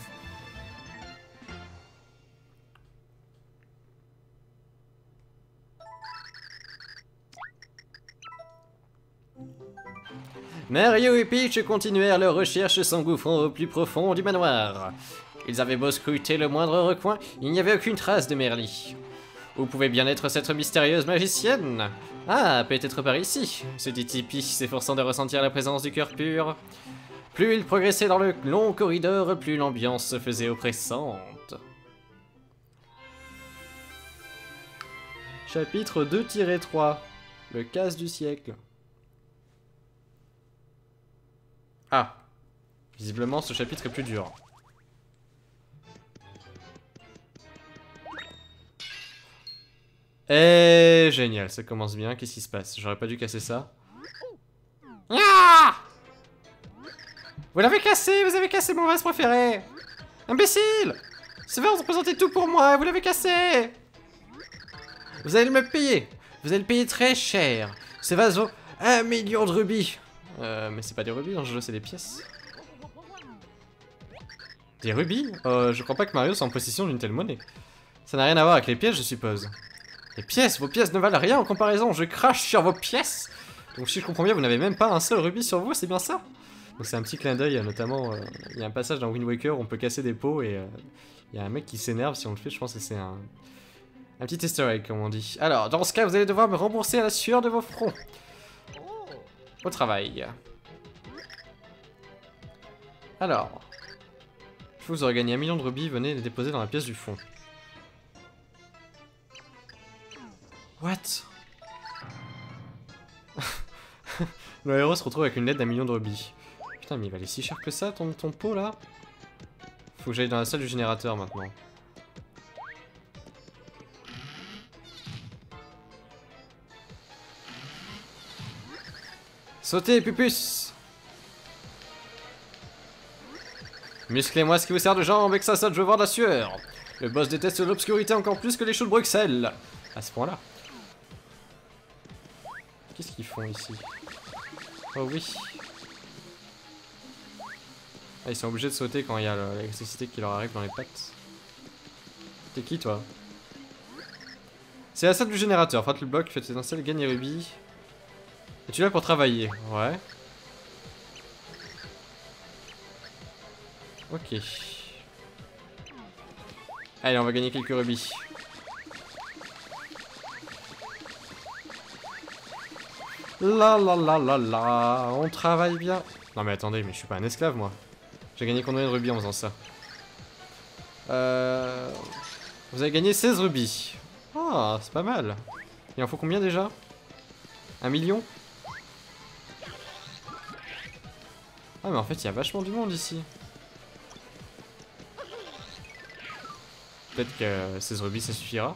Mario et Peach continuèrent leurs recherches s'engouffrant au plus profond du manoir. Ils avaient beau scruter le moindre recoin, il n'y avait aucune trace de Merly. Où pouvait bien être cette mystérieuse magicienne? Ah, peut-être par ici, se dit Tipeee, s'efforçant de ressentir la présence du cœur pur. Plus il progressait dans le long corridor, plus l'ambiance se faisait oppressante. Chapitre deux tiret trois. Le casse du siècle. Ah. Visiblement, ce chapitre est plus dur. Eh, génial, ça commence bien. Qu'est-ce qui se passe? J'aurais pas dû casser ça. Ah! Vous l'avez cassé, vous avez cassé mon vase préféré. Imbécile! Ce vase représentait tout pour moi, vous l'avez cassé. Vous allez me payer. Vous allez le payer très cher. Ce vase vaut un million de rubis. Euh, mais c'est pas des rubis dans ce jeu, c'est des pièces. Des rubis? Euh, je crois pas que Mario soit en possession d'une telle monnaie. Ça n'a rien à voir avec les pièces, je suppose. Les pièces? Vos pièces ne valent rien en comparaison, je crache sur vos pièces. Donc si je comprends bien, vous n'avez même pas un seul rubis sur vous, c'est bien ça? Donc c'est un petit clin d'œil, notamment, euh, il y a un passage dans Wind Waker où on peut casser des pots et euh, il y a un mec qui s'énerve si on le fait, je pense que c'est un... Un petit easter egg, comme on dit. Alors, dans ce cas, vous allez devoir me rembourser à la sueur de vos fronts. Au travail. Alors. Je vous aurais gagné un million de rubis, venez les déposer dans la pièce du fond. What? Le héros se retrouve avec une lettre d'un million de rubis. Putain, mais il valait si cher que ça, ton, ton pot, là? Faut que j'aille dans la salle du générateur, maintenant. Sautez, pupus! Musclez-moi ce qui vous sert de jambe et que ça saute, je veux voir de la sueur. Le boss déteste l'obscurité encore plus que les choux de Bruxelles. À ce point-là. Qu'est-ce qu'ils font ici? Oh oui. Ah, ils sont obligés de sauter quand il y a l'électricité qui leur arrive dans les pattes. T'es qui, toi? C'est la salle du générateur. Frappe le bloc, faites étincelle, gagne rubis. Es-tu là pour travailler? Ouais. Ok. Allez, on va gagner quelques rubis. La la la la la, on travaille bien. Non mais attendez, mais je suis pas un esclave moi. J'ai gagné combien de rubis en faisant ça? Euh... Vous avez gagné seize rubis. Ah, c'est pas mal. Il en faut combien déjà? Un million? Ah mais en fait il y a vachement du monde ici. Peut-être que seize rubis ça suffira.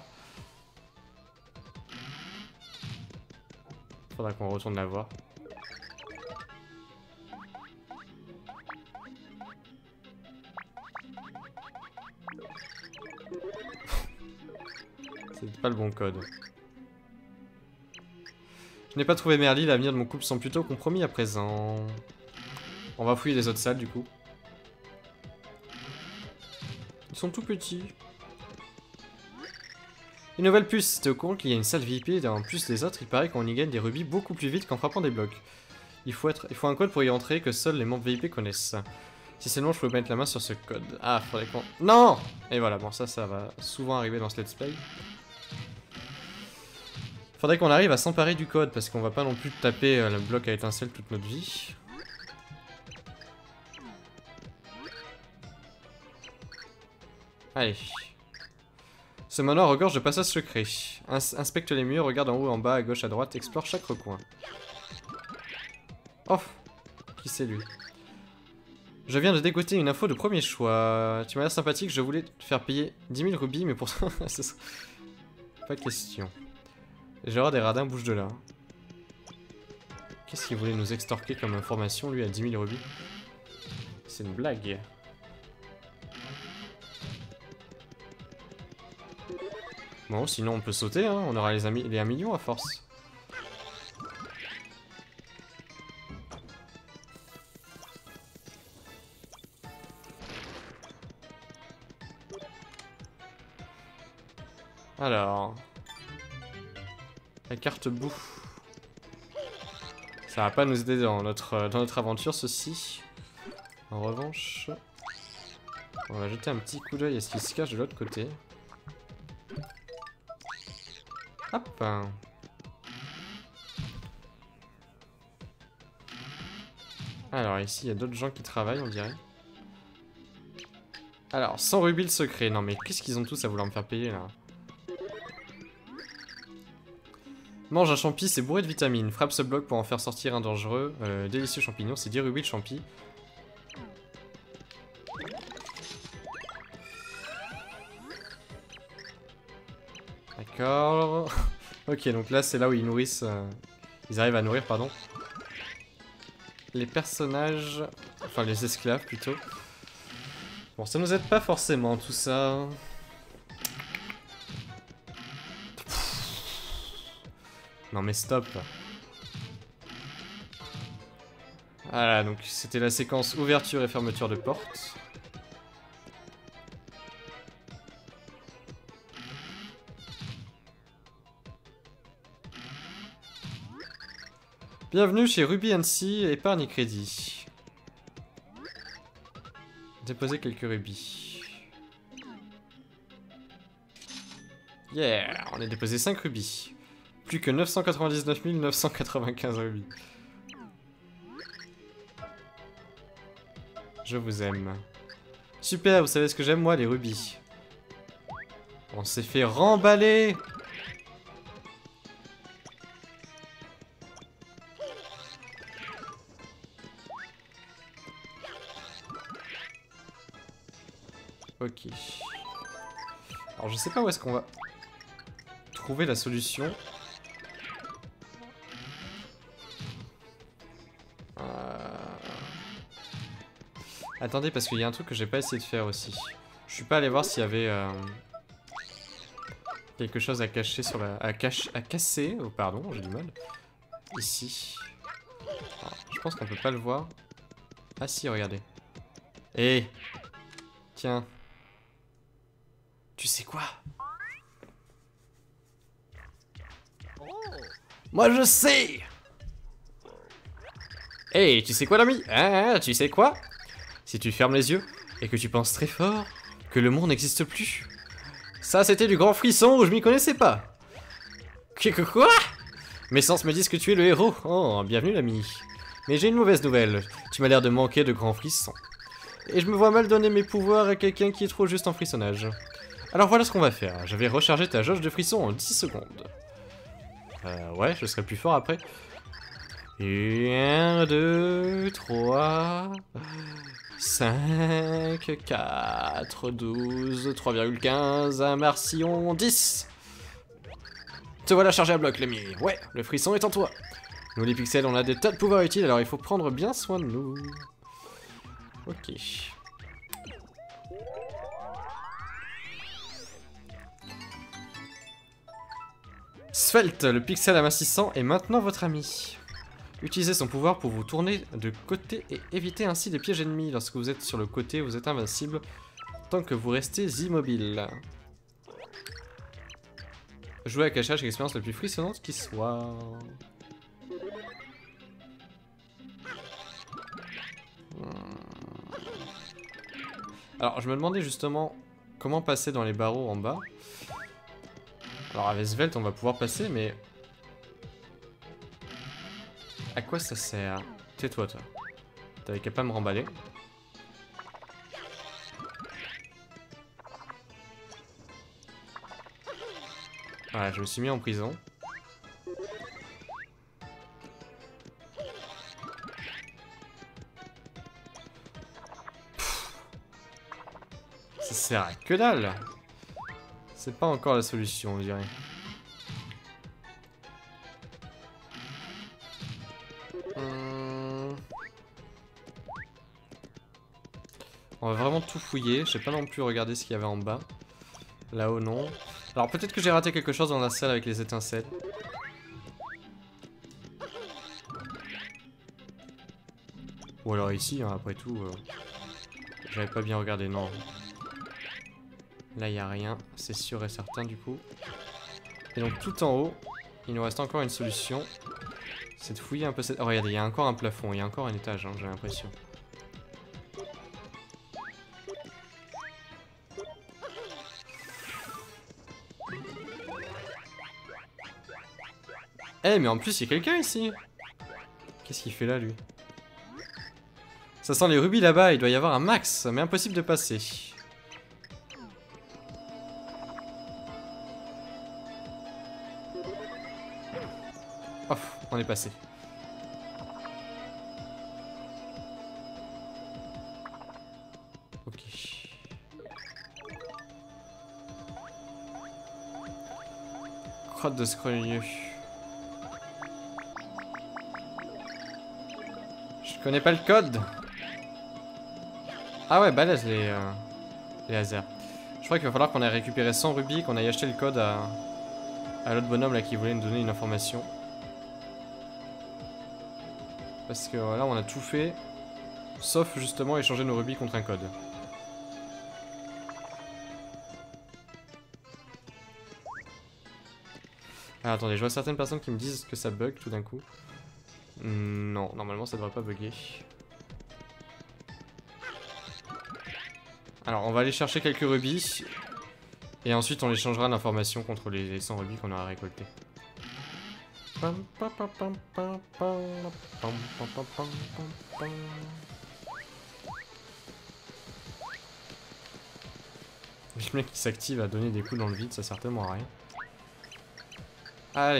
Faudra qu'on retourne la voir. C'est pas le bon code. Je n'ai pas trouvé Merly, l'avenir de mon couple semble plutôt compromis à présent. On va fouiller les autres salles du coup. Ils sont tout petits. Une nouvelle puce, t'es au courant qu'il y a une salle V I P en plus des autres, il paraît qu'on y gagne des rubis beaucoup plus vite qu'en frappant des blocs. Il faut, être, il faut un code pour y entrer que seuls les membres V I P connaissent. Si c'est long, je peux mettre la main sur ce code. Ah, faudrait qu'on... Non! Et voilà, bon ça, ça va souvent arriver dans ce let's play. Faudrait qu'on arrive à s'emparer du code, parce qu'on va pas non plus taper euh, le bloc à étincelle toute notre vie. Allez. Ce manoir regorge de passages secrets. Ins inspecte les murs, regarde en haut, en bas, à gauche, à droite, explore chaque recoin. Oh! Qui c'est lui? Je viens de dégoter une info de premier choix. Tu m'as l'air sympathique, je voulais te faire payer dix mille rubis, mais pour ça, ce sera... Pas question. Gérard des radins bouge de là. Qu'est-ce qu'il voulait nous extorquer comme information, lui, à dix mille rubis? c'est une blague. Bon, sinon on peut sauter, hein. On aura les, amis, les un million à force. Alors... La carte boue. Ça va pas nous aider dans notre, dans notre aventure, ceci. En revanche... On va jeter un petit coup d'œil à ce qui se cache de l'autre côté. Hop. Alors ici, il y a d'autres gens qui travaillent, on dirait. Alors, cent rubis le secret. Non mais qu'est-ce qu'ils ont tous à vouloir me faire payer, là? Mange un champi, c'est bourré de vitamines. Frappe ce bloc pour en faire sortir un dangereux. Euh, délicieux champignon, c'est dix rubis de champi. D'accord. Ok, donc là c'est là où ils nourrissent... Euh, ils arrivent à nourrir, pardon. Les personnages... Enfin les esclaves plutôt. Bon, ça nous aide pas forcément tout ça. Non mais stop. Voilà, donc c'était la séquence ouverture et fermeture de porte. Bienvenue chez Ruby and C, épargne et crédit. Déposer quelques rubis. Yeah, on a déposé cinq rubis. Plus que neuf cent quatre-vingt-dix-neuf mille neuf cent quatre-vingt-quinze rubis. Je vous aime. Super, vous savez ce que j'aime moi, les rubis. On s'est fait remballer. Ok. Alors je sais pas où est-ce qu'on va trouver la solution. Euh... Attendez, parce qu'il y a un truc que j'ai pas essayé de faire aussi. Je suis pas allé voir s'il y avait euh... quelque chose à cacher sur la... à, cache... à casser. Oh pardon, j'ai du mal. Ici. Alors, je pense qu'on peut pas le voir. Ah si, regardez. Eh, tiens. Tu sais quoi? Moi je sais. Hey, tu sais quoi l'ami? Hein, tu sais quoi? Si tu fermes les yeux et que tu penses très fort que le monde n'existe plus. Ça c'était du grand frisson où je m'y connaissais pas. Que quoi? Mes sens me disent que tu es le héros. Oh, bienvenue l'ami. Mais j'ai une mauvaise nouvelle. Tu m'as l'air de manquer de grands frissons. Et je me vois mal donner mes pouvoirs à quelqu'un qui est trop juste en frissonnage. Alors voilà ce qu'on va faire. Je vais recharger ta jauge de frissons en dix secondes. Euh, ouais, je serai plus fort après. un, deux, trois, cinq, quatre, douze, trois virgule quinze, un marcillon, dix. Te voilà chargé à bloc, l'ami. Ouais, le frisson est en toi. Nous les pixels, on a des tas de pouvoirs utiles, alors il faut prendre bien soin de nous. Ok. Svelte, le pixel amincissant est maintenant votre ami. Utilisez son pouvoir pour vous tourner de côté et éviter ainsi les pièges ennemis. Lorsque vous êtes sur le côté, vous êtes invincible tant que vous restez immobile. Jouer à cachage est l'expérience la plus frissonnante qui soit. Alors, je me demandais justement comment passer dans les barreaux en bas. Alors avec Svelte on va pouvoir passer, mais... À quoi ça sert? Tais-toi toi. T'avais qu'à pas me remballer. Voilà, je me suis mis en prison. Pff. Ça sert à que dalle. C'est pas encore la solution, on dirait. Hum... On va vraiment tout fouiller. Je sais pas non plus regarder ce qu'il y avait en bas. Là-haut, non. Alors peut-être que j'ai raté quelque chose dans la salle avec les étincelles. Ou alors ici, hein, après tout, euh, j'avais pas bien regardé, non. Là, il n'y a rien, c'est sûr et certain du coup. Et donc tout en haut, il nous reste encore une solution. C'est de fouiller un peu cette... Oh, regardez, il y a encore un plafond, il y a encore un étage, hein, j'ai l'impression. Eh, hey, mais en plus, il y a quelqu'un ici. Qu'est-ce qu'il fait là, lui? Ça sent les rubis là-bas, il doit y avoir un max, mais impossible de passer. Oh, on est passé. Ok. Crotte de scrogneux. Je connais pas le code. Ah ouais, balèze les, euh, les lasers. Je crois qu'il va falloir qu'on aille récupérer cent rubis, qu'on aille acheter le code à, à l'autre bonhomme là qui voulait nous donner une information. Parce que là on a tout fait, sauf justement échanger nos rubis contre un code. Ah, attendez, je vois certaines personnes qui me disent que ça bug tout d'un coup. Non, normalement ça devrait pas bugger. Alors on va aller chercher quelques rubis. Et ensuite on échangera l'information contre les cent rubis qu'on aura récoltés. Le mec qui s'active à donner des coups dans le vide, ça sert tellement à rien. Allez.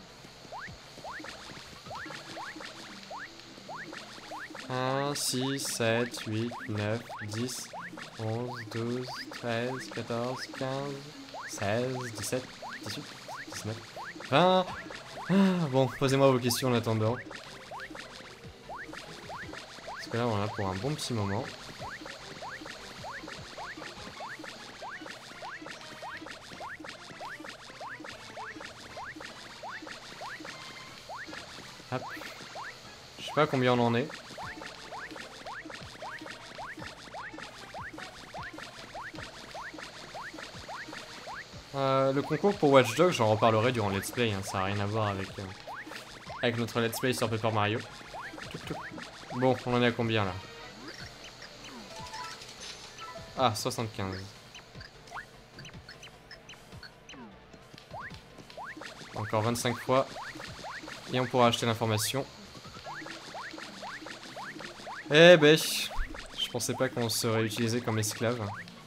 un, six, sept, huit, neuf, dix, onze, douze, treize, quatorze, quinze, seize, dix-sept, dix-huit, dix-neuf, vingt... Ah, bon, posez-moi vos questions en attendant. Parce que là, on en a pour un bon petit moment. Hop. Je sais pas combien on en est. Euh, le concours pour Watch Dogs, j'en reparlerai durant le let's play, hein, ça n'a rien à voir avec, euh, avec notre let's play sur Paper Mario. Bon, on en est à combien là? Ah, soixante-quinze. Encore vingt-cinq fois. Et on pourra acheter l'information. Eh ben, je pensais pas qu'on serait utilisé comme esclave.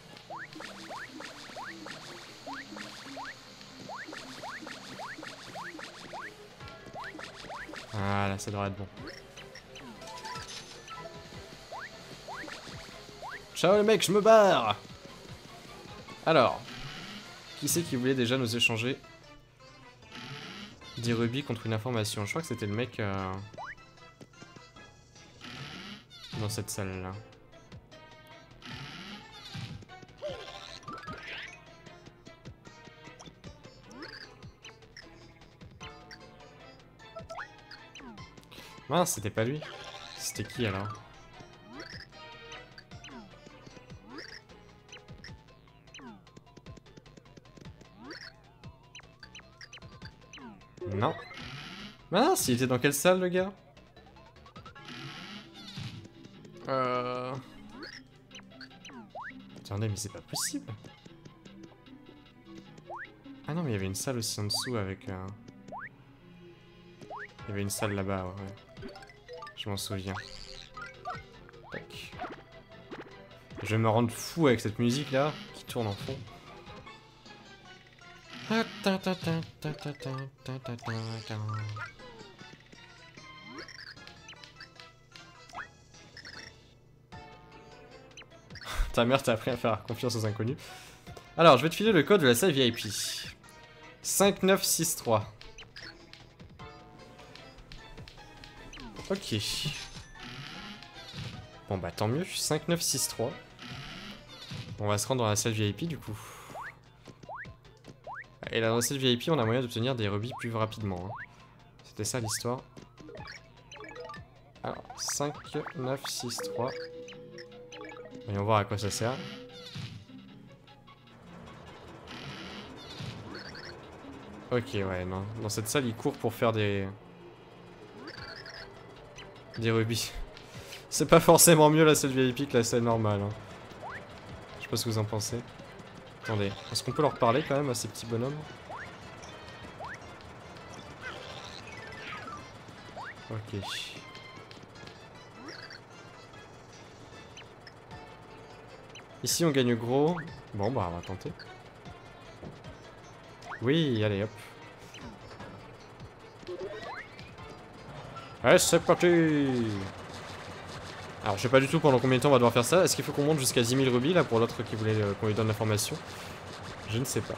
Voilà, ça devrait être bon. Ciao les mecs, je me barre. Alors, qui c'est qui voulait déjà nous échanger des rubis contre une information? Je crois que c'était le mec euh, dans cette salle là. Mince, c'était pas lui. C'était qui alors? Non. Mince, il était dans quelle salle le gars? Euh... Attendez, mais c'est pas possible. Ah non, mais il y avait une salle aussi en dessous avec... Euh... Il y avait une salle là-bas, ouais. Je m'en souviens. Tac. Je vais me rendre fou avec cette musique là, qui tourne en fond. Ta mère t'a appris à faire confiance aux inconnus. Alors, je vais te filer le code de la salle V I P. cinq neuf six trois. Ok. Bon bah tant mieux, cinq neuf six trois. On va se rendre dans la salle V I P du coup. Et là, dans la salle V I P, on a moyen d'obtenir des rubis plus rapidement. Hein. C'était ça l'histoire. Alors, cinq, neuf, six, trois. Voyons voir à quoi ça sert. Ok, ouais, non. Dans cette salle, il court pour faire des... Des rubis. C'est pas forcément mieux la salle V I P que la salle normale. Hein. Je sais pas ce que vous en pensez. Attendez, est-ce qu'on peut leur parler quand même à ces petits bonhommes? Ok. Ici on gagne gros. Bon bah on va tenter. Oui, allez hop. Allez, c'est parti. Alors je sais pas du tout pendant combien de temps on va devoir faire ça. Est-ce qu'il faut qu'on monte jusqu'à dix mille rubis là pour l'autre qui voulait euh, qu'on lui donne l'information? Je ne sais pas.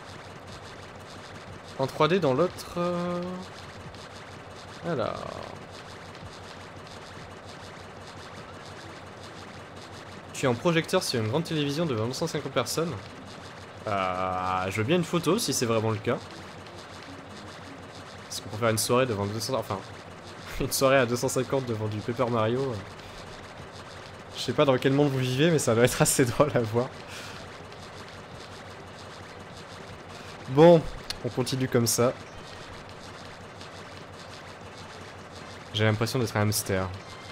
En trois D dans l'autre... Euh... Alors... Je suis en projecteur sur une grande télévision devant deux cent cinquante personnes. Euh, je veux bien une photo si c'est vraiment le cas. Est-ce qu'on peut faire une soirée devant deux cents... Enfin... Une soirée à deux cent cinquante devant du Paper Mario. Je sais pas dans quel monde vous vivez, mais ça doit être assez drôle à voir. Bon, on continue comme ça. J'ai l'impression d'être un hamster.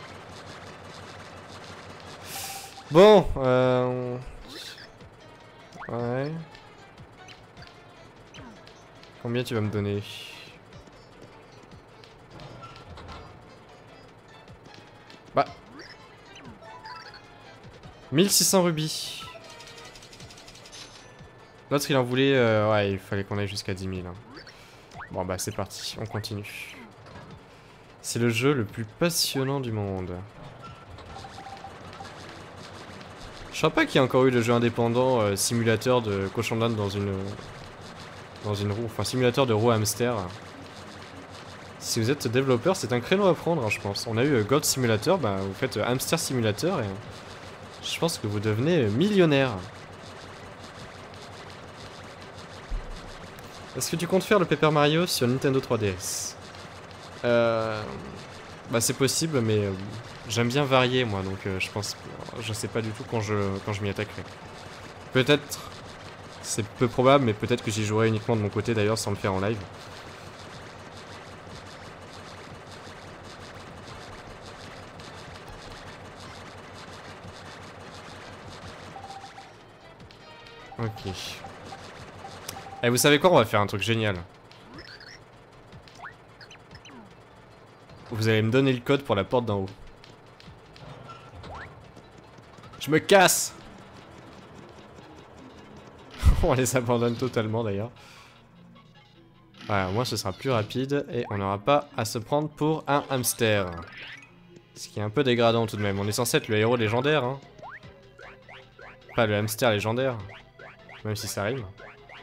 Bon, euh... ouais... Combien tu vas me donner? Bah... mille six cents rubis. L'autre il en voulait... Euh, ouais, il fallait qu'on aille jusqu'à dix mille. Hein. Bon bah c'est parti, on continue. C'est le jeu le plus passionnant du monde. Je crois pas qu'il y ait encore eu de jeu indépendant euh, simulateur de cochon d'âne dans une... Dans une roue. Enfin, simulateur de roue hamster. Si vous êtes développeur, c'est un créneau à prendre, hein, je pense. On a eu euh, God Simulator, bah vous faites euh, Hamster Simulator et... Je pense que vous devenez euh, millionnaire. Est-ce que tu comptes faire le Paper Mario sur Nintendo trois D S? Euh... Bah c'est possible, mais euh, j'aime bien varier moi, donc euh, je pense... Je sais pas du tout quand je, quand je m'y attaquerai. Peut-être... C'est peu probable, mais peut-être que j'y jouerai uniquement de mon côté d'ailleurs, sans le faire en live. Ok. Et vous savez quoi, on va faire un truc génial. Vous allez me donner le code pour la porte d'en haut. Je me casse. On les abandonne totalement d'ailleurs. Voilà, au moins ce sera plus rapide et on n'aura pas à se prendre pour un hamster. Ce qui est un peu dégradant tout de même. On est censé être le héros légendaire, hein. Pas le hamster légendaire. Même si ça rime.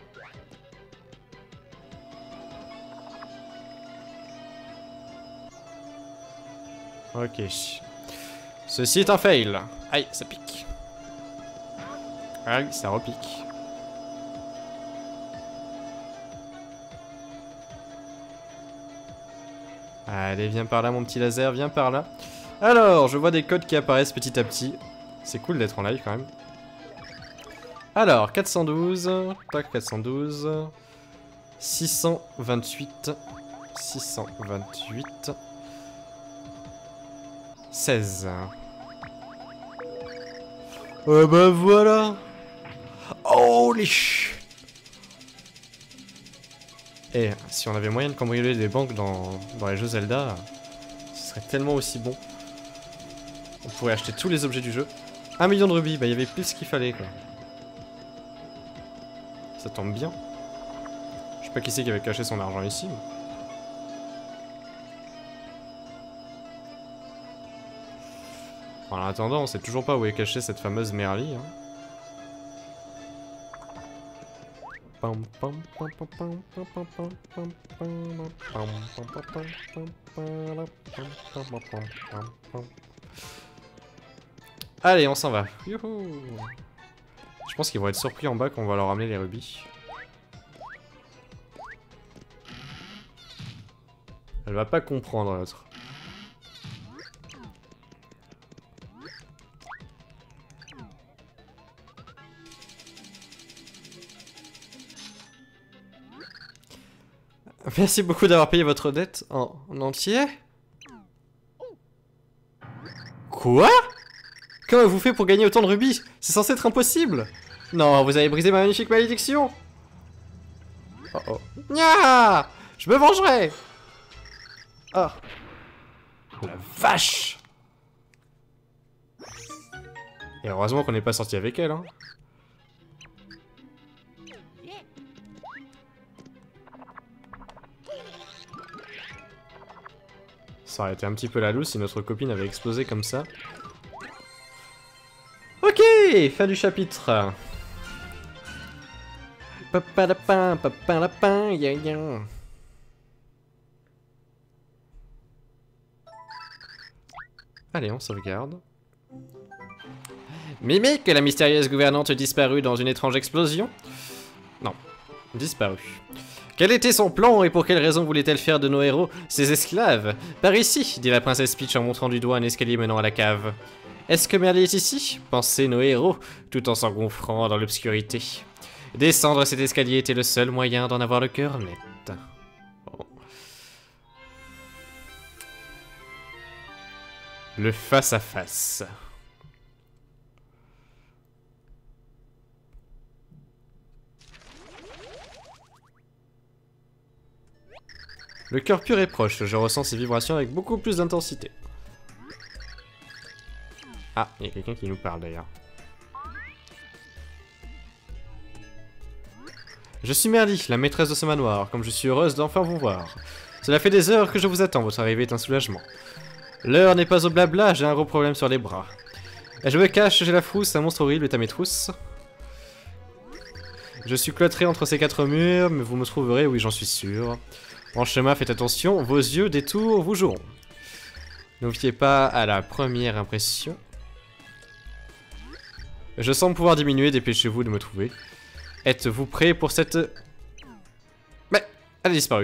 Ok. Ceci est un fail. Aïe, ça pique. Aïe, ça repique. Allez, viens par là mon petit laser, viens par là. Alors, je vois des codes qui apparaissent petit à petit. C'est cool d'être en live quand même. Alors, quatre cent douze, tac, quatre cent douze, six cent vingt-huit, six cent vingt-huit, seize. Oh bah voilà. Holy sh... Et si on avait moyen de cambrioler des banques dans, dans les jeux Zelda, ce serait tellement aussi bon. On pourrait acheter tous les objets du jeu. Un million de rubis, bah il y avait plus ce qu'il fallait quoi. Ça tombe bien. Je sais pas qui c'est qui avait caché son argent ici. Mais... En attendant, on sait toujours pas où est cachée cette fameuse Merly. Hein. Allez, on s'en va. Youhou. Je pense qu'ils vont être surpris en bas quand on va leur ramener les rubis. Elle va pas comprendre l'autre. Merci beaucoup d'avoir payé votre dette en, en entier. Quoi? Comment vous faites pour gagner autant de rubis? C'est censé être impossible. Non, vous avez brisé ma magnifique malédiction. Oh oh. Nya! Je me vengerai. Oh. La vache. Et heureusement qu'on n'est pas sorti avec elle, hein. Ça aurait été un petit peu la loose si notre copine avait explosé comme ça. Ok, fin du chapitre. Papa lapin, papa lapin, ya ya. Allez, on sauvegarde. Mimique, la mystérieuse gouvernante disparue dans une étrange explosion? Non, disparue. Quel était son plan et pour quelle raison voulait-elle faire de nos héros ses esclaves? Par ici, dit la princesse Peach en montrant du doigt un escalier menant à la cave. Est-ce que Merly est ici? Pensaient nos héros, tout en s'engouffrant dans l'obscurité. Descendre cet escalier était le seul moyen d'en avoir le cœur net. Bon. Le face-à-face. Le cœur pur est proche, je ressens ces vibrations avec beaucoup plus d'intensité. Ah, il y a quelqu'un qui nous parle d'ailleurs. Je suis Merly, la maîtresse de ce manoir, comme je suis heureuse d'enfin vous voir. Cela fait des heures que je vous attends, votre arrivée est un soulagement. L'heure n'est pas au blabla, j'ai un gros problème sur les bras. Je me cache, j'ai la frousse, un monstre horrible est à mes trousses. Je suis cloîtré entre ces quatre murs, mais vous me trouverez, oui j'en suis sûr. En chemin, faites attention, vos yeux détours vous joueront. Ne vous fiez pas à la première impression. Je semble pouvoir diminuer, dépêchez-vous de me trouver. Êtes-vous prêt pour cette... Mais, elle a disparu.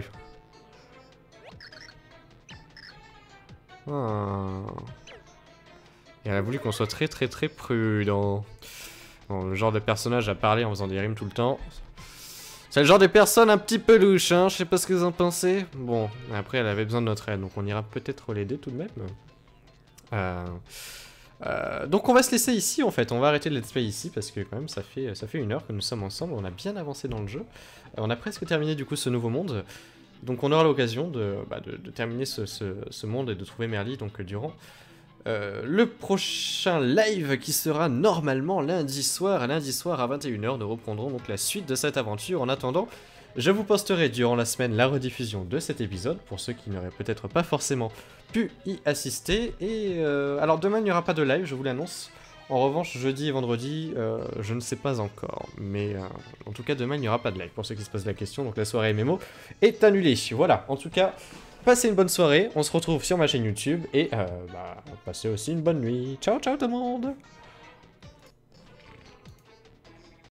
Ah. Et elle a voulu qu'on soit très très très prudent. Bon, le genre de personnage à parler en faisant des rimes tout le temps. C'est le genre de personne un petit peu louche, hein, je sais pas ce que vous en pensez. Bon, après elle avait besoin de notre aide, donc on ira peut-être l'aider tout de même. Euh, euh, donc on va se laisser ici en fait, on va arrêter le let's play ici parce que quand même ça fait, ça fait une heure que nous sommes ensemble, on a bien avancé dans le jeu. Euh, on a presque terminé du coup ce nouveau monde, donc on aura l'occasion de, bah, de, de terminer ce, ce, ce monde et de trouver Merly donc durant... Euh, le prochain live qui sera normalement lundi soir, lundi soir à vingt et une heures, nous reprendrons donc la suite de cette aventure. En attendant, je vous posterai durant la semaine la rediffusion de cet épisode, pour ceux qui n'auraient peut-être pas forcément pu y assister. Et euh, alors demain il n'y aura pas de live, je vous l'annonce. En revanche, jeudi et vendredi, euh, je ne sais pas encore. Mais euh, en tout cas, demain il n'y aura pas de live, pour ceux qui se posent la question. Donc la soirée M M O est annulée. Voilà, en tout cas... Passez une bonne soirée, on se retrouve sur ma chaîne YouTube et euh, bah, passez aussi une bonne nuit. Ciao ciao tout le monde!